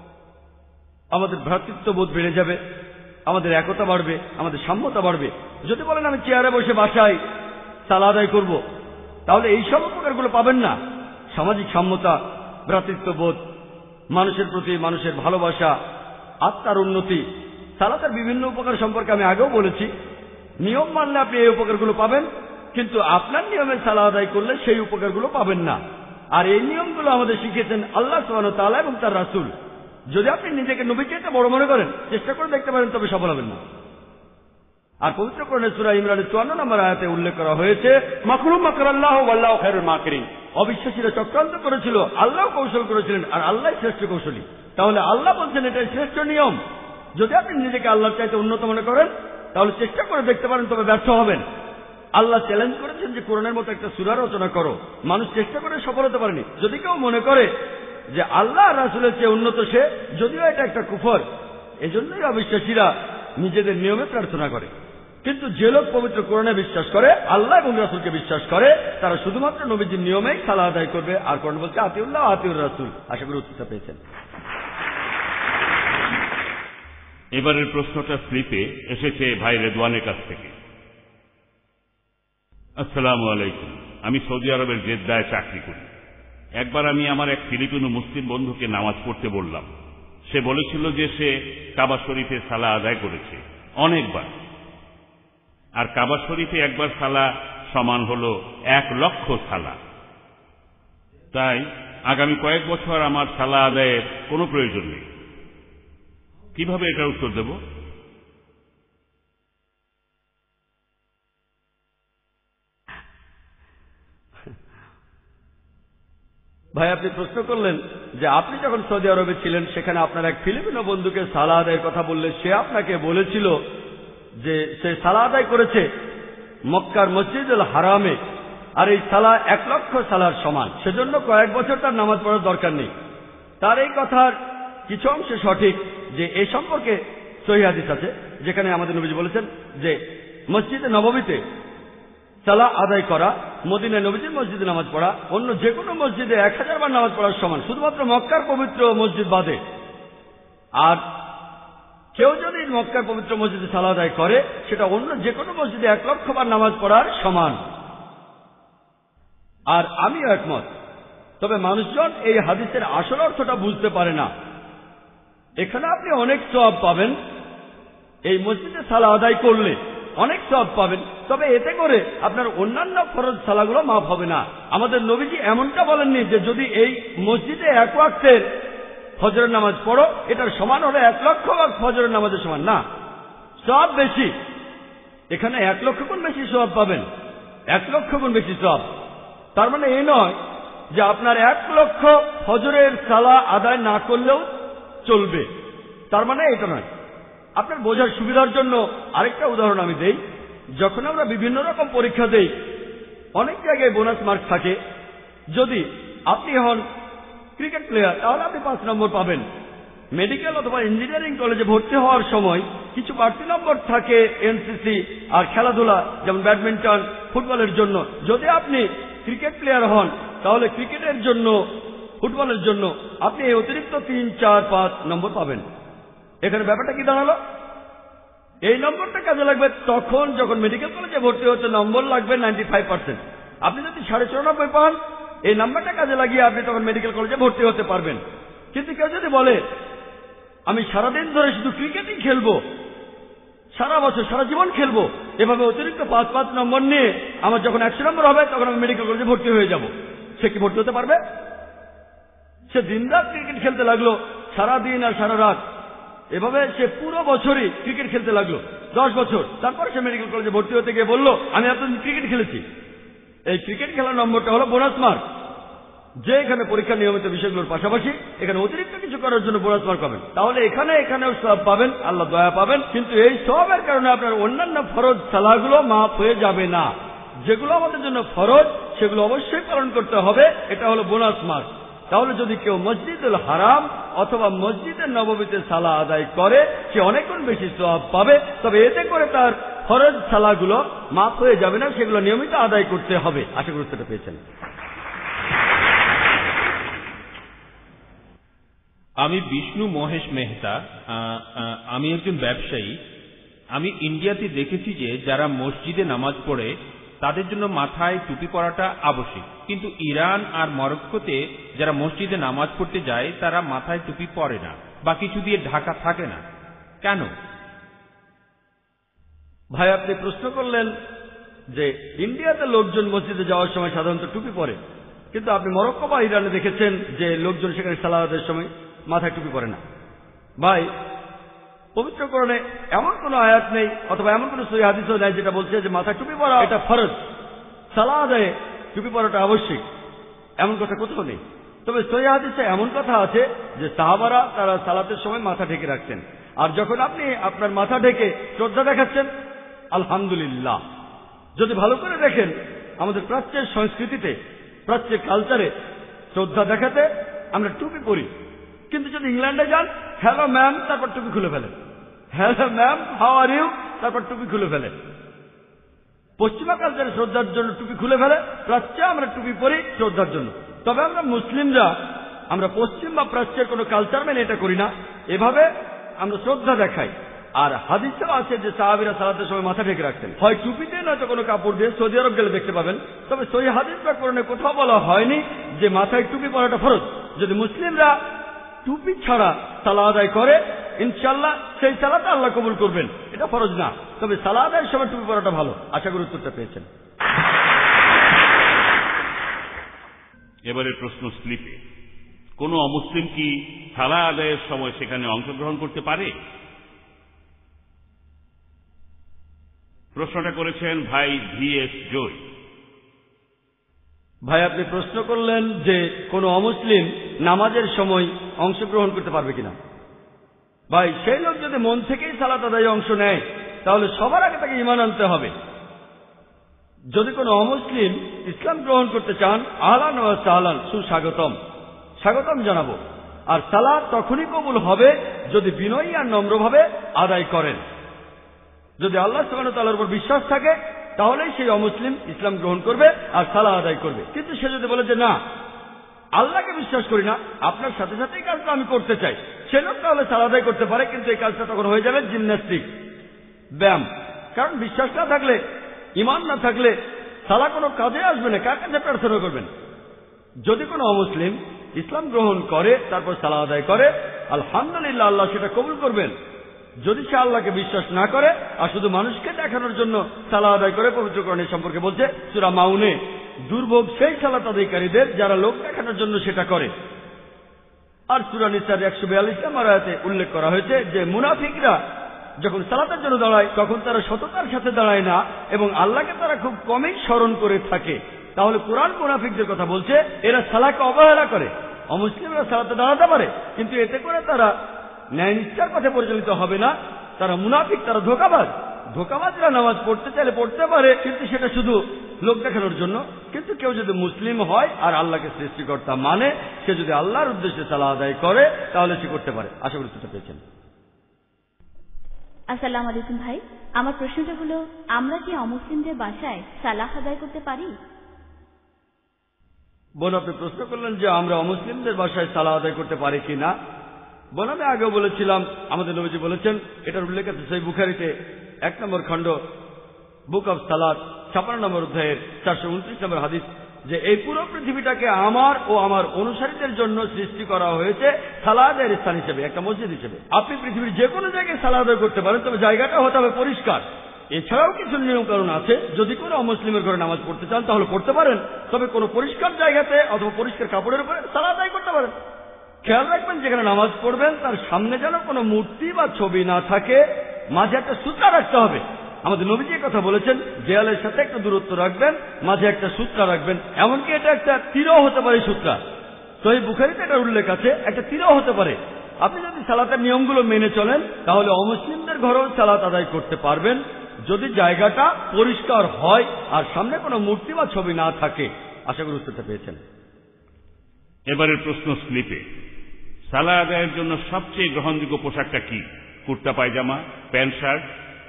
Speaker 3: আমাদের ভ্রাতৃত্ববোধ বেড়ে যাবে, আমাদের একতা বাড়বে, আমাদের সাম্যতা বাড়বে। যদি বলেন আমি চেয়ারে বসে বাসায় সালাত আদায় করব, তাহলে এই সব উপকারগুলো পাবেন না। সামাজিক সাম্যতা, ভ্রাতৃত্ববোধ, মানুষের প্রতি মানুষের ভালোবাসা, আত্মার উন্নতি, সালাতের বিভিন্ন উপকার সম্পর্কে আমি আগেও বলেছি। নিয়ম মানলে আপনি এই উপকারগুলো পাবেন, কিন্তু আপনার নিয়মে সালাত আদায় করলে সেই উপকারগুলো পাবেন না। আর এই নিয়মগুলো আমাদের শিখিয়েছেন আল্লাহ সুবহানাহু ওয়া তাআলা এবং তার রাসূল। যদি আপনি নিজেকে নবীকে এটা বড় মনে করেন, চেষ্টা করে দেখতে পারেন, তবে সফল হবেন না। আর পবিত্র কোরআনে সূরা ইমরানের 54 নম্বর আয়াতে উল্লেখ করা হয়েছে, মাকরু মাকরাল্লাহু ওয়াল্লাহু খায়রুল মাকিরিন। অবিশ্বাসীরা চক্রান্ত করেছিল, আল্লাহ কৌশল করেছিলেন, আর আল্লাহ শ্রেষ্ঠ কৌশলী। তাহলে আল্লাহ বলছেন এটাই শ্রেষ্ঠ নিয়ম। যদি আপনি নিজেকে আল্লাহর চাইতে উন্নত মনে করেন, তাহলে চেষ্টা করে দেখতে পারেন, তবে ব্যর্থ হবেন। আল্লাহ চ্যালেঞ্জ করেছেন যে কোরআনের মতো একটা সূরা রচনা করো। মানুষ চেষ্টা করে সফল হতে পারেনি। যদি কেউ মনে করে যে আল্লাহ রাসূলের চেয়ে উন্নত সে, যদিও এটা একটা কুফর, এজন্যই অবিশ্বাসীরা নিজেদের নিয়মে প্রার্থনা করে। কিন্তু যে লোক পবিত্র কোরআনে বিশ্বাস করে, আল্লাহ এবং রাসূলকে বিশ্বাস করে, তারা শুধুমাত্র নবীজির নিয়মেই সালাত আদায় করবে। আর কোরআন বলছে আতিউল্লাহ আতিউর রাসূল। আশা করি উত্তরটা পেয়েছেন।
Speaker 8: এবারের প্রশ্নটা স্লিপে এসেছে ভাই রেদওয়ানের কাছ থেকে। আসসালামু আলাইকুম, আমি সৌদি আরবের জেদ্দায় চাকরি করি। একবার আমি আমার এক ফিলিপিনো মুসলিম বন্ধুকে নামাজ পড়তে বললাম। সে বলেছিল যে সে কাবা শরীফে সালা আদায় করেছে অনেকবার, আর কাবা শরীফে একবার সালা সমান হল 1 লক্ষ সালা। তাই আগামী কয়েক বছর আমার সালা আদায়ের কোনো প্রয়োজন নেই। কিভাবে এটার উত্তর দেব?
Speaker 3: ভাই, আপনি প্রশ্ন করলেন যে আপনি যখন সৌদি আরবে ছিলেন, সেখানে আপনার এক ফিলিপিনো বন্ধুকে সালা আদায়ের কথা বললে সে আপনাকে বলেছিল যে সে সালা আদায় করেছে মক্কার মসজিদুল হারামে, আর এই সালা 1 লক্ষ সালার সমান। সেজন্য কয়েক বছর তার নামাজ পড়ার দরকার নেই। তার এই কথার কিছু অংশে সঠিক যে এই সম্পর্কে সহিহ হাদিস আছে, যেখানে আমাদের নবীজি বলেছেন যে মসজিদে নববীতে সালা আদায় করা মদিনায় নবীজির মসজিদে নামাজ পড়া অন্য যে কোনো মসজিদে 1000 বার নামাজ পড়ার সমান, শুধুমাত্র মক্কার পবিত্র মসজিদ বাদে। আর কেউ যদি মক্কার পবিত্র মসজিদে সালা আদায় করে, সেটা অন্য যে কোনো মসজিদে 1 লক্ষ বার নামাজ পড়ার সমান। আর আমিও একমত। তবে মানুষজন এই হাদিসের আসল অর্থটা বুঝতে পারে না। এখানে আপনি অনেক সওয়াব পাবেন, এই মসজিদে সালা আদায় করলে অনেক সওয়াব পাবেন, তবে এতে করে আপনার অন্যান্য ফরজ সালাগুলো মাফ হবে না। আমাদের নবীজি এমনটা বলেননি যে যদি এই মসজিদে 1 ওয়াক্তের ফজরের নামাজ পড়ো, এটার সমান হবে 1 লক্ষ ওয়াক্ত ফজরের নামাজের সমান। না, সওয়াব বেশি। এখানে 1 লক্ষ গুণ বেশি সওয়াব পাবেন, 1 লক্ষ গুণ বেশি সওয়াব। তার মানে এই নয় যে আপনার 1 লক্ষ ফজরের সালা আদায় না করলেও চলবে, তার মানে এটা নয়। আপনার বোঝার সুবিধার জন্য আরেকটা উদাহরণ আমি দেই। যখন আমরা বিভিন্ন রকম পরীক্ষা দেই, অনেক জায়গায় বোনাস মার্ক থাকে। যদি আপনি হন ক্রিকেট প্লেয়ার, তাহলে আপনি 5 নম্বর পাবেন। মেডিকেল অথবা ইঞ্জিনিয়ারিং কলেজে ভর্তি হওয়ার সময় কিছু বাড়তি নম্বর থাকে এনসিসি আর খেলাধুলা, যেমন ব্যাডমিন্টন, ফুটবলের জন্য। যদি আপনি ক্রিকেট প্লেয়ার হন তাহলে ক্রিকেটের জন্য, ফুটবলের জন্য আপনি এই অতিরিক্ত 3, 4, 5 নম্বর পাবেন। এখানে ব্যাপারটা কি দাঁড়ালো? এই নম্বরটা কাজে লাগবে তখন যখন মেডিকেল কলেজে ভর্তি হতে নম্বর লাগবে 95%। আপনি যদি 94.5 পান, এই নাম্বারটা কাজে লাগিয়ে আপনি তখন মেডিকেল কলেজে ভর্তি হতে পারবেন। কিন্তু কেউ যদি বলে আমি সারাদিন ধরে শুধু ক্রিকেটই খেলবো, সারা বছর সারা জীবন খেলবো, এভাবে অতিরিক্ত 5 নম্বর নিয়ে আমার যখন 100 নম্বর হবে তখন আমি মেডিকেল কলেজে ভর্তি হয়ে যাব, সে কি ভর্তি হতে পারবে? সে দিনরাত ক্রিকেট খেলতে লাগলো, সারা দিন আর সারা রাত, এভাবে সে পুরো বছরই ক্রিকেট খেলতে লাগলো 10 বছর। তারপরে সে মেডিকেল কলেজে ভর্তি হতে গিয়ে বলল আমি এতদিন ক্রিকেট খেলেছি। এই ক্রিকেট খেলার নম্বরটা হলো বোনাস মার্ক। যে এখানে পরীক্ষা নিয়মিত বিষয়গুলোর পাশাপাশি এখানে অতিরিক্ত কিছু করার জন্য বোনাস মার্ক পাবেন, তাহলে এখানেও সওয়াব পাবেন, আল্লাহ দয়া পাবেন। কিন্তু এই সওয়াবের কারণে আপনার অন্যান্য ফরজ সালাহগুলো মাফ হয়ে যাবে না। যেগুলো আমাদের জন্য ফরজ সেগুলো অবশ্যই পালন করতে হবে, এটা হলো বোনাস মার্ক। তাহলে যদি কেউ মসজিদুল হারাম অথবা মসজিদের নববীতে সালাহ আদায় করে সে অনেক গুণ বেশি সওয়াব পাবে, তবে এতে করে তার ফরজ সালাহগুলো মাফ হয়ে যাবে না, সেগুলো নিয়মিত আদায় করতে হবে। আশা করি উত্তরটা পেয়েছেন।
Speaker 11: আমি বিষ্ণু মহেশ মেহতা, আমি একজন ব্যবসায়ী। আমি ইন্ডিয়াতে দেখেছি যে যারা মসজিদে নামাজ পড়ে তাদের জন্য মাথায় টুপি পরাটা আবশ্যিক, কিন্তু ইরান আর মরক্কোতে যারা মসজিদে নামাজ পড়তে যায় তারা মাথায় টুপি পরে না বা কিছু দিয়ে ঢাকা থাকে না, কেন?
Speaker 3: ভাই, আপনি প্রশ্ন করলেন যে ইন্ডিয়াতে লোকজন মসজিদে যাওয়ার সময় সাধারণত টুপি পরে, কিন্তু আপনি মরক্কো বা ইরানে দেখেছেন যে লোকজন সেখানে সালাতের সময় মাথায় টুপি পরে না। ভাই, পবিত্র কোরআনে এমন কোন আয়াত নেই অথবা এমন কোন সহিহ হাদিসও নাই যেটা বলছে যে মাথায় টুপি পরা এটা ফরজ, সালাহ আদায়ে টুপি পরাটা আবশ্যিক, এমন কথা কোথাও নেই। তবে সহিহ হাদিসে এমন কথা আছে যে সাহাবারা তারা সালাতের সময় মাথা ঢেকে রাখতেন, আর যখন আপনি আপনার মাথা ঢেকে শ্রদ্ধা দেখাচ্ছেন, আলহামদুলিল্লাহ। যদি ভালো করে দেখেন আমাদের প্রাচ্যের সংস্কৃতিতে, প্রাচ্যের কালচারে শ্রদ্ধা দেখাতে আমরা টুপি পরি, কিন্তু যদি ইংল্যান্ডে যান হ্যালো ম্যাম তারপর টুপি খুলে ফেলেন, hello ma'am how are you তারপর টুপি খুলে ফেলে। পশ্চিমা কালচারে শ্রদ্ধার জন্য টুপি খুলে ফেলে, প্রাচ্যে আমরা টুপি পরি শ্রদ্ধার জন্য। তবে আমরা মুসলিমরা আমরা পশ্চিম বা প্রাচ্যের কোনো কালচার মেনে এটা করি না, এভাবে আমরা শ্রদ্ধা দেখাই। আর হাদিসেও আছে যে সাহাবীরা সালাতের সময় মাথা ঢেকে রাখতেন, হয় টুপিতে নয়তো কোনো কাপড় দিয়ে। সৌদি আরব গেলে দেখতে পাবেন। তবে সহিহ হাদিস বা কোরআনে কোথাও বলা হয়নি যে মাথায় টুপি পরাটা ফরজ। যদি মুসলিমরা টুপি ছাড়া সালাহ আদায় করে ইনশাআল্লাহ সেই সালাত আল্লাহ কবুল করবেন, এটা ফরজ না। তবে সালাহ আদায়ের সময় টুপি পরাটা ভালো। আশা করি উত্তরটা পেয়েছেন।
Speaker 8: এবারে প্রশ্ন স্লিপে, কোন অমুসলিম কি সালাহ আদায়ের সময় সেখানে অংশগ্রহণ করতে পারে? প্রশ্নটা করেছেন ভাই VS জয়।
Speaker 3: ভাই, আপনি প্রশ্ন করলেন যে কোন অমুসলিম নামাজের সময় অংশগ্রহণ করতে পারবে কিনা। ভাই, সেই লোক যদি মন থেকেই সালাত আদায়ে অংশ নেয় তাহলে সবার আগে তাকে ঈমান আনতে হবে। যদি কোনো অমুসলিম ইসলাম গ্রহণ করতে চান, আহলান ওয়া সাহলান, সুস্বাগতম, স্বাগতম জানাবো। আর সালাত তখনই কবুল হবে যদি বিনয়ী আর নম্রভাবে আদায় করেন। যদি আল্লাহ সুবহানাহু ওয়া তাআলার উপর বিশ্বাস থাকে তাহলেই সেই অমুসলিম ইসলাম গ্রহণ করবে আর সালাহ আদায় করবে। কিন্তু সে যদি বলে যে না, আল্লাহকে বিশ্বাস করি না, আপনার সাথে সাথে এই কাজটা আমি করতে চাই, সে লোক তাহলে সালাহ আদায় করতে পারে, কিন্তু এই কাজটা তখন হয়ে যাবে জিমন্যাস্টিক, ব্যায়াম। কারণ বিশ্বাস না থাকলে, ঈমান না থাকলে সালাহ কোনো কাজে আসবে না, কার কাছে প্রার্থনা করবেন? যদি কোনো অমুসলিম ইসলাম গ্রহণ করে তারপর সালাহ আদায় করে, আলহামদুলিল্লাহ, আল্লাহ সেটা কবুল করবেন। যদি সে আল্লাহকে বিশ্বাস না করে আর শুধু মানুষকে দেখানোর জন্য সালাহ আদায় করে, পবিত্র কোরআনের সম্পর্কে বলছে সূরা মাউনে, দুর্ভোগ সেই সালাত আদায়কারীদের যারা লোক দেখানোর জন্য সেটা করে। আর সূরা নিসার 142 নম্বর আয়াতে উল্লেখ করা হয়েছে যে মুনাফিকরা যখন সালাতের জন্য দাঁড়ায় তখন তারা সততার সাথে দাঁড়ায় না এবং আল্লাহকে তারা খুব কমই স্মরণ করে থাকে। তাহলে কোরআন মুনাফিকদের কথা বলছে, এরা সালাহকে অবহেলা করে। অমুসলিমরা সালাতে দাঁড়াতে পারে, কিন্তু এতে করে তারা ন্যায় নিষ্ঠার পথে পরিচালিত হবে না, তারা মুনাফিক, তারা ধোঁকাবাজ। ধোঁকাবাজরা নামাজ পড়তে চাইলে পড়তে পারে, কিন্তু সেটা শুধু লোক দেখানোর জন্য। কিন্তু কেউ যদি মুসলিম হয় আর আল্লাহকে সৃষ্টিকর্তা মানে, সে যদি আল্লাহর উদ্দেশ্যে সালাহ আদায় করে তাহলে সে করতে পারে। আশা করি সেটা পেয়েছেন।
Speaker 4: আসসালামু আলাইকুম ভাই, আমার প্রশ্নটা হলো, আমরা কি অমুসলিমদের বাসায় সালাহ আদায় করতে পারি?
Speaker 3: বোন, আপনি প্রশ্ন করলেন যে আমরা অমুসলিমদের বাসায় সালাহ আদায় করতে পারি কি না। বোন, আমি আগেও বলেছিলাম, আমাদের নবীজি বলেছেন, এটার উল্লেখ আছে সহিহ বুখারীতে 1 নম্বর খণ্ড বুক অব সালাত 56 নম্বর অধ্যায়ের 429 নম্বর হাদিস, যে এই পুরো পৃথিবীটাকে আমার ও আমার অনুসারীদের জন্য সৃষ্টি করা হয়েছে সালাহ আদায়ের স্থান হিসেবে, একটা মসজিদ হিসেবে। আপনি পৃথিবীর যে কোনো জায়গায় সালাহ আদায় করতে পারেন, তবে জায়গাটা হতে হবে পরিষ্কার। এছাড়াও কিছু নিয়ম কানুন আছে, যদি কোনো অমুসলিমের ঘরে নামাজ পড়তে চান তাহলে পড়তে পারেন, তবে কোনো পরিষ্কার জায়গাতে অথবা পরিষ্কার কাপড়ের উপরে সালাহ আদায় করতে পারেন। খেয়াল রাখবেন, যেখানে নামাজ পড়বেন তার সামনে যেন কোনো মূর্তি বা ছবি না থাকে, মাঝে একটা সূত্রা রাখতে হবে। আমাদের নবীজি কথা বলেছেন, দেয়ালের সাথে একটা দূরত্ব রাখবেন, মাঝে একটা সূত্রা রাখবেন, এমনকি এটা একটা তীরও হতে পারে সূত্রা। সহিহ বুখারীতে এটা উল্লেখ আছে, একটা তীরও হতে পারে। আপনি যদি সালাতের নিয়মগুলো মেনে চলেন তাহলে অমুসলিমদের ঘরেও সালাত আদায় করতে পারবেন, যদি জায়গাটা পরিষ্কার হয় আর সামনে কোনো মূর্তি বা ছবি না থাকে। আশা করি উত্তরটা পেয়েছেন।
Speaker 8: এবারের প্রশ্ন স্লিপে। সালাহ আদায়ের জন্য সবচেয়ে গ্রহণযোগ্য পোশাকটা কি? কুর্তা পায়জামা, প্যান্ট শার্ট,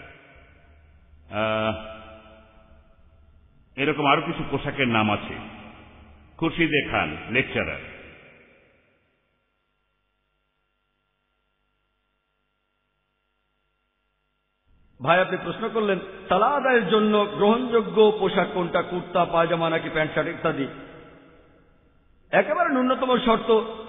Speaker 8: এরকম আরো কিছু পোশাকের নাম আছে। খুরশিদে খান, লেকচারার।
Speaker 3: ভাই, আপনি প্রশ্ন করলেন সালাহ আদায়ের জন্য গ্রহণযোগ্য পোশাক কোনটা, কুর্তা পায়জামা নাকি প্যান্ট শার্ট ইত্যাদি। একেবারে ন্যূনতম শর্ত,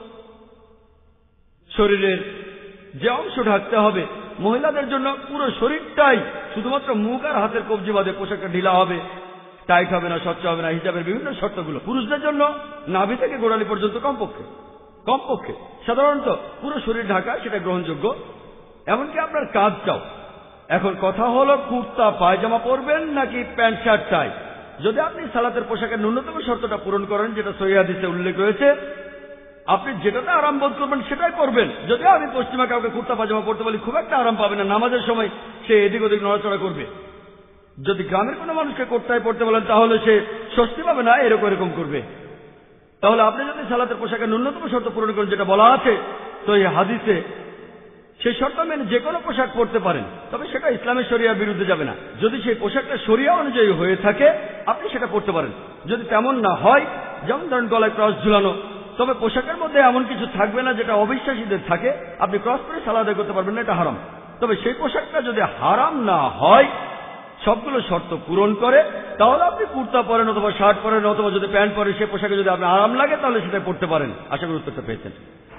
Speaker 3: শরীরের যে অংশ ঢাকতে হবে। মহিলাদের জন্য পুরো শরীরটাই, শুধুমাত্র মুখ আর হাতের কবজি বাদে পোশাকটা ঢিলা হবে, টাইট হবে না, স্বচ্ছ হবে না, হিজাবের বিভিন্ন শর্তগুলো। পুরুষদের জন্য নাভি থেকে গোড়ালি পর্যন্ত কমপক্ষে সাধারণত পুরো শরীর ঢাকা, সেটা গ্রহণযোগ্য, এমনকি আপনার কাঁধটাও। এখন কথা হলো, কুর্তা পায়জামা পরবেন নাকি প্যান্ট শার্ট টাই। যদি আপনি সালাতের পোশাকের ন্যূনতম শর্তটা পূরণ করেন, যেটা সহিহ হাদিসে উল্লেখ রয়েছে, আপনি যেটাতে আরাম বোধ করবেন সেটাই করবেন। যদিও আমি পশ্চিমা কাউকে কুর্তা পায়জামা পড়তে বলি, খুব একটা আরাম পাবে না, নামাজের সময় সে এদিক ওদিক নড়াচড়া করবে। যদি গ্রামের কোনো মানুষকে কুর্তায় পড়তে বলেন তাহলে সে স্বস্তি পাবে না, এরকম করবে। তাহলে আপনি যদি সালাতের পোশাকের ন্যূনতম শর্ত পূরণ করেন, যেটা বলা আছে সহিহ হাদিসে, সেই শর্ত মেনে যে কোনো পোশাক পরতে পারেন, তবে সেটা ইসলামের শরিয়ার বিরুদ্ধে যাবে না। যদি সেই পোশাকটা শরিয়া অনুযায়ী হয়ে থাকে, আপনি সেটা পরতে পারেন। যদি তেমন না হয়, যেমন ধরেন গলায় ক্রস ঝুলানো, তবে পোশাকের মধ্যে এমন কিছু থাকবে না যেটা অবিশ্বাসীদের থাকে, আপনি ক্রস করে সালাত আদায় করতে পারবেন না, এটা হারাম। তবে সেই পোশাকটা যদি হারাম না হয়, সবগুলো শর্ত পূরণ করে, তাহলে আপনি কুর্তা পরেন অথবা শার্ট পরেন অথবা যদি প্যান্ট পরেন, সে পোশাকে যদি আপনার আরাম লাগে তাহলে সেটা পরতে পারেন। আশা করি উত্তরটা পেয়েছেন।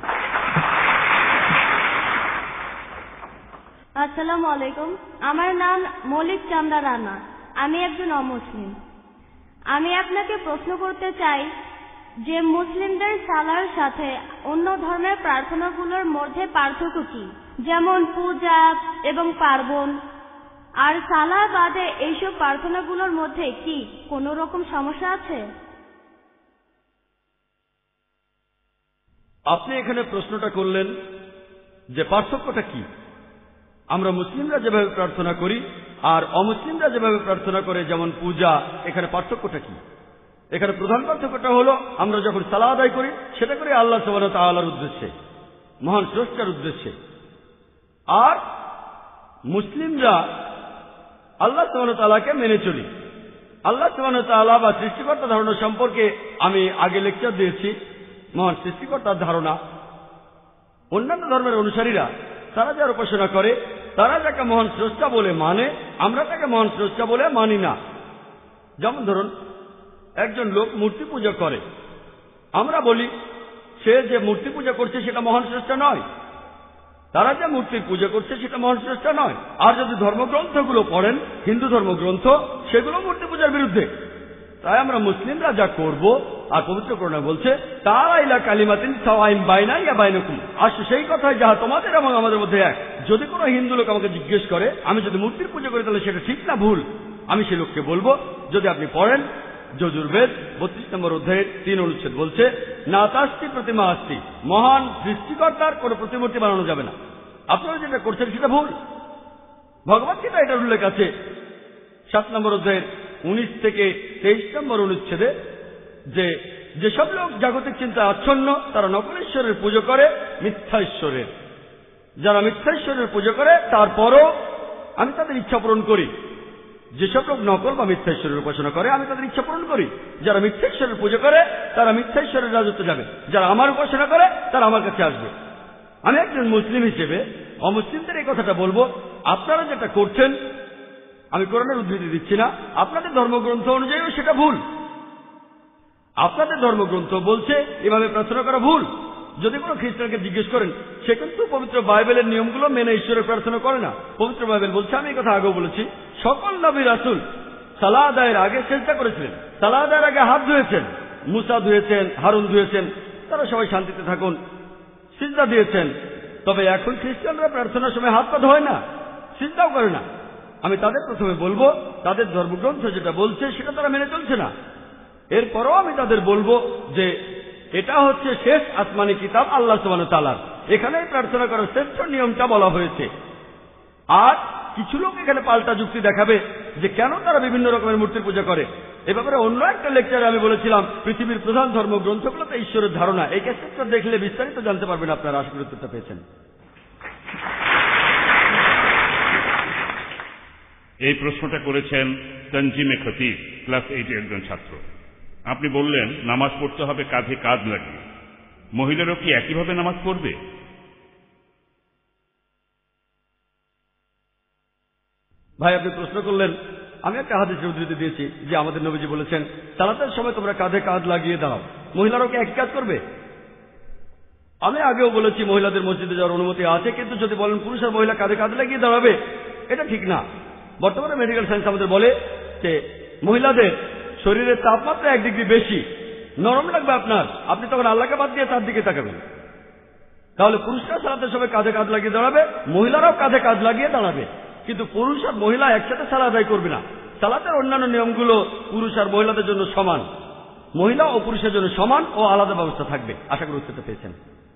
Speaker 10: আসসালামু আলাইকুম, আমার নাম মলিক চান্দা রানা, আমি একজন অমুসলিম। আমি আপনাকে প্রশ্ন করতে চাই যে মুসলিমদের সালার সাথে অন্য ধর্মের প্রার্থনাগুলোর মধ্যে পার্থক্য কি, যেমন পূজা এবং পার্বণ, আর সালাহ বাদে এইসব প্রার্থনাগুলোর মধ্যে কি কোনো রকম সমস্যা আছে?
Speaker 3: আপনি এখানে প্রশ্নটা করলেন যে পার্থক্যটা কি। আমরা মুসলিমরা যেভাবে প্রার্থনা করি আর অমুসলিমরা যেভাবে প্রার্থনা করে, যেমন পূজা, এখানে পার্থক্যটা কি? এখানে প্রধান পার্থক্যটা হলো, আমরা যখন সালাহ আদায় করি সেটা করি আল্লাহ সুবহানাহু ওয়া তাআলার উদ্দেশ্যে, মহান স্রষ্টার উদ্দেশ্যে। আর মুসলিমরা আল্লাহ সুবহানাহু ওয়া তাআলাকে মেনে চলি। আল্লাহ সুবহানাহু ওয়া তাআলা বা সৃষ্টিকর্তা ধারণা সম্পর্কে আমি আগে লেকচার দিয়েছি, মহান সৃষ্টিকর্তার ধারণা। অন্যান্য ধর্মের অনুসারীরা তারা যার উপাসনা করে, তারা যাকে মহান স্রষ্টা বলে মানে, আমরা তাকে মহান স্রষ্টা বলে মানি না। যেমন ধরুন, একজন লোক মূর্তি পূজা করে, আমরা বলি সে যে মূর্তি পূজা করছে সেটা মহান স্রষ্টা নয়, তারা যে মূর্তির পূজা করছে সেটা মহান স্রষ্টা নয়। আর যদি ধর্মগ্রন্থগুলো পড়েন, হিন্দু ধর্মগ্রন্থ, সেগুলো মূর্তি পূজার বিরুদ্ধে। তাই আমরা মুসলিমরা যা করব, আর পবিত্র কোরআনে বলছে, তারা ইলা কালিমাতিন সাওয়াইন বাইনা ইয়া বাইনাকুম, আসো সেই কথাই যাহা তোমাদের এবং আমাদের মধ্যে এক। যদি কোনো হিন্দু লোক আমাকে জিজ্ঞেস করে আমি যদি মূর্তির পূজা করি তাহলে সেটা ঠিক না ভুল, আমি সেই লোককে বলবো, যদি আপনি পড়েন যজুর্বেদ 32 নম্বর অধ্যায়ের 3 অনুচ্ছেদ বলছে, নাতাস্তি প্রতিমা আস্তি, মহান সৃষ্টিকর্তার কোনো প্রতিমূর্তি বানানো যাবে না। আপনারা যেটা করছেন সেটা ভুল। ভগবদ্গীতা এটার উল্লেখ আছে 7 নম্বর অধ্যায়ের 19 থেকে 23 নম্বর অনুচ্ছেদে, যে যেসব লোক জাগতিক চিন্তায় আচ্ছন্ন তারা নকল ঈশ্বরের পুজো করে, মিথ্যা ঈশ্বরের। যারা মিথ্যা ঈশ্বরের পুজো করে তারপরও আমি তাদের ইচ্ছা পূরণ করি। যেসব লোক নকল বা মিথ্যা ঈশ্বরের উপাসনা করে আমি তাদের ইচ্ছা পূরণ করি। যারা মিথ্যা ঈশ্বরের পুজো করে তারা মিথ্যা ঈশ্বরের রাজত্ব যাবে, যারা আমার উপাসনা করে তারা আমার কাছে আসবে। আমি একজন মুসলিম হিসেবে অমুসলিমদের এই কথাটা বলবো, আপনারা যেটা করছেন, আমি কোরআনের উদ্ধৃতি দিচ্ছি না, আপনাদের ধর্মগ্রন্থ অনুযায়ীও সেটা ভুল। আপনাদের ধর্মগ্রন্থ বলছে এভাবে প্রার্থনা করা ভুল। যদি কোনো খ্রিস্টানকে জিজ্ঞেস করেন, সে কিন্তু পবিত্র বাইবেলের নিয়মগুলো মেনে ঈশ্বরের প্রার্থনা করে না। পবিত্র বাইবেল বলছে, আমি এই কথা আগেও বলেছি, সকল নবী রাসূল সালাহ আদায়ের আগে সেজদা করেছিলেন, সালাহ আদায়ের আগে হাত ধুয়েছেন, মুসা ধুয়েছেন, হারুন ধুয়েছেন, তারা সবাই শান্তিতে থাকুন, সিজদা দিয়েছেন। তবে এখন খ্রিস্টানরা প্রার্থনার সময় হাত পা ধোয় না, সিজদাও করে না। আমি তাদের প্রথমে বলবো, তাদের ধর্মগ্রন্থ যেটা বলছে সেটা তারা মেনে চলছে না। এরপরও আমি তাদের বলবো যে এটা হচ্ছে শেষ আসমানি কিতাব আল্লাহ সুবহানাহু ওয়া তাআলার, এখানেই প্রার্থনা করার শ্রেষ্ঠ নিয়মটা বলা হয়েছে। আর কিছু লোক এখানে পাল্টা যুক্তি দেখাবে যে কেন তারা বিভিন্ন রকমের মূর্তির পূজা করে। এ ব্যাপারে অন্য একটা লেকচারে আমি বলেছিলাম পৃথিবীর প্রধান ধর্মগ্রন্থগুলোতে ঈশ্বরের ধারণা। এই ক্যাসেটটা দেখলে বিস্তারিত জানতে পারবেন আপনারা। আশা করি উত্তরটা পেয়েছেন।
Speaker 8: এই প্রশ্নটা করেছেন তনজিমে খতিব, ক্লাস 8 এর একজন ছাত্র। আপনি বললেন নামাজ পড়তে হবে কাঁধে কাঁধ লাগিয়ে। মহিলারাও কি একইভাবে নামাজ পড়বে?
Speaker 3: ভাই, আপনি প্রশ্ন করলেন, আমি একটা হাদিসের উদ্ধৃতি দিয়েছি যে আমাদের নবীজি বলেছেন সালাতের সময় তোমরা কাঁধে কাঁধ লাগিয়ে দাও। মহিলারাও কি একই কাজ করবে? আমি আগেও বলেছি মহিলাদের মসজিদে যাওয়ার অনুমতি আছে, কিন্তু যদি বলেন পুরুষ আর মহিলা কাঁধে কাঁধ লাগিয়ে দাঁড়াবে, এটা ঠিক না। বর্তমানে মেডিকেল সায়েন্স আমাদের বলে যে মহিলাদের শরীরের তাপমাত্রা 1 ডিগ্রি বেশি, নরম লাগবে আপনার, আপনি তখন আল্লাহকে বাদ দিয়ে তার দিকে তাকাবেন। তাহলে পুরুষরা সালাতের সময় কাঁধে কাঁধ লাগিয়ে দাঁড়াবে, মহিলারাও কাঁধে কাঁধ লাগিয়ে দাঁড়াবে, কিন্তু পুরুষ আর মহিলা একসাথে সালাত আদায় করবে না। সালাতের অন্যান্য নিয়মগুলো পুরুষ আর মহিলাদের জন্য সমান, মহিলা ও পুরুষের জন্য সমান ও আলাদা ব্যবস্থা থাকবে। আশা করি উত্তরটা পেয়েছেন।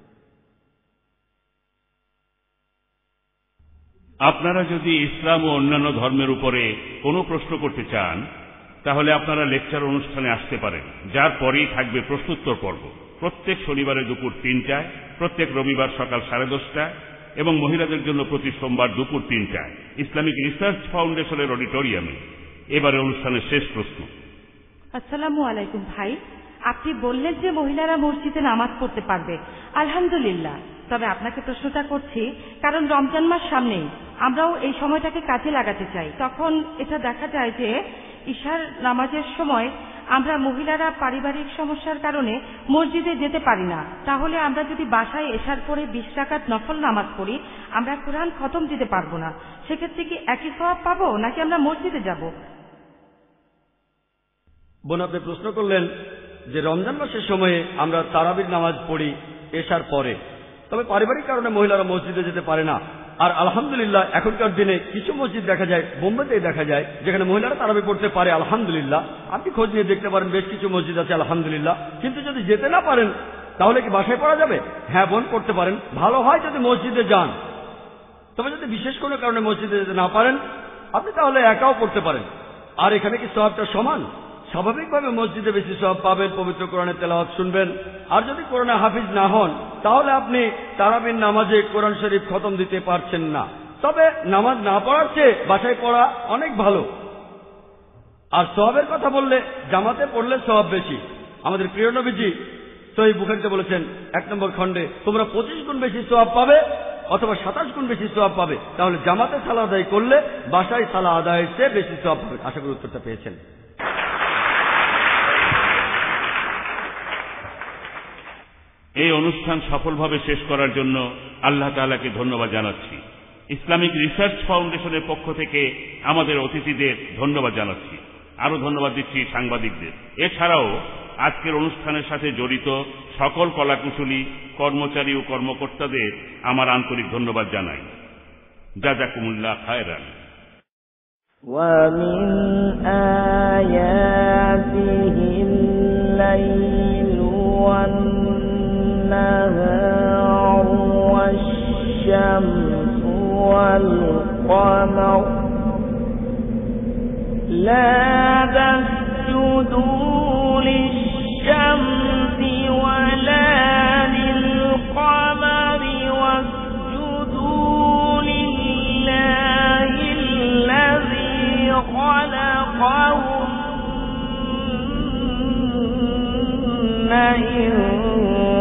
Speaker 8: আপনারা যদি ইসলাম ও অন্যান্য ধর্মের উপরে কোনো প্রশ্ন করতে চান তাহলে আপনারা লেকচার অনুষ্ঠানে আসতে পারেন, যার পরেই থাকবে প্রশ্নোত্তর পর্ব। প্রত্যেক শনিবারে দুপুর 3টায়, প্রত্যেক রবিবার সকাল 10:30টায় এবং মহিলাদের জন্য প্রতি সোমবার দুপুর 3টায় ইসলামিক রিসার্চ ফাউন্ডেশনের অডিটোরিয়ামে। এবারে অনুষ্ঠানের শেষ প্রশ্ন।
Speaker 7: আসসালামু আলাইকুম ভাই, আপনি বললেন যে মহিলারা মসজিদে নামাজ পড়তে পারবে, আলহামদুলিল্লাহ। তবে আপনাকে প্রশ্নটা করছি কারণ রমজান মাস সামনেই, আমরাও এই সময়টাকে কাজে লাগাতে চাই। তখন এটা দেখা যায় যে ইশার নামাজের সময় আমরা মহিলারা পারিবারিক সমস্যার কারণে মসজিদে যেতে পারি না। তাহলে আমরা যদি বাসায় এশার পরে 20 রাকাত নফল নামাজ পড়ি, আমরা কোরআন খতম দিতে পারবো না। সেক্ষেত্রে কি একই সওয়াব পাবো নাকি আমরা মসজিদে যাব?
Speaker 3: বোন, আপনি প্রশ্ন করলেন যে রমজান মাসের সময়ে আমরা তারাবির নামাজ পড়ি এশার পরে, তবে পারিবারিক কারণে মহিলারা মসজিদে যেতে পারে না। আর আলহামদুলিল্লাহ এখনকার দিনে কিছু মসজিদ দেখা যায়, বোম্বেতেই দেখা যায়, যেখানে মহিলারা তারাবি পড়তে পারে। আলহামদুলিল্লাহ, আপনি খোঁজ নিয়ে দেখতে পারেন, বেশ কিছু মসজিদ আছে আলহামদুলিল্লাহ। কিন্তু যদি যেতে না পারেন তাহলে কি বাসায় পড়া যাবে? হ্যাঁ বোন, পড়তে পারেন। ভালো হয় যদি মসজিদে যান। তবে যদি বিশেষ কোনো কারণে মসজিদে যেতে না পারেন, আপনি তাহলে একাও পড়তে পারেন। আর এখানে কি সওয়াবটা সমান? স্বাভাবিকভাবে মসজিদে বেশি সওয়াব পাবেন, পবিত্র কোরআনের তেলাওয়াত শুনবেন। আর যদি কোরআনে হাফিজ না হন তাহলে আপনি তারাবির নামাজে কোরআন শরীফ খতম দিতে পারছেন না। তবে নামাজ না পড়ার চেয়ে বাসায় পড়া অনেক ভালো। আর সওয়াবের কথা বললে জামাতে পড়লে সওয়াব বেশি। আমাদের প্রিয় নবীজি সহিহ বুখারীতে বলেছেন 1 নম্বর খণ্ডে, তোমরা 25 গুণ বেশি সওয়াব পাবে অথবা 27 গুণ বেশি সওয়াব পাবে। তাহলে জামাতে সালাত আদায় করলে বাসায় সালাত আদায়ের চেয়ে বেশি সওয়াব পাবে। আশা করি উত্তরটা পেয়েছেন।
Speaker 8: এই অনুষ্ঠান সফলভাবে শেষ করার জন্য আল্লাহ তাআলাকে ধন্যবাদ জানাচ্ছি। ইসলামিক রিসার্চ ফাউন্ডেশনের পক্ষ থেকে আমাদের অতিথিদের ধন্যবাদ জানাচ্ছি। আরো ধন্যবাদ দিচ্ছি সাংবাদিকদের। এছাড়াও আজকের অনুষ্ঠানের সাথে জড়িত সকল কলাকুশলী, কর্মচারী ও কর্মকর্তাদের আমার আন্তরিক ধন্যবাদ জানাই। জাযাকুমুল্লাহ খায়রান।
Speaker 1: وَمِنْ آيَاتِهِ اللَّيْلُ وَالنَّهَارُ وَالشَّمْسُ وَالْقَمَرُ لَا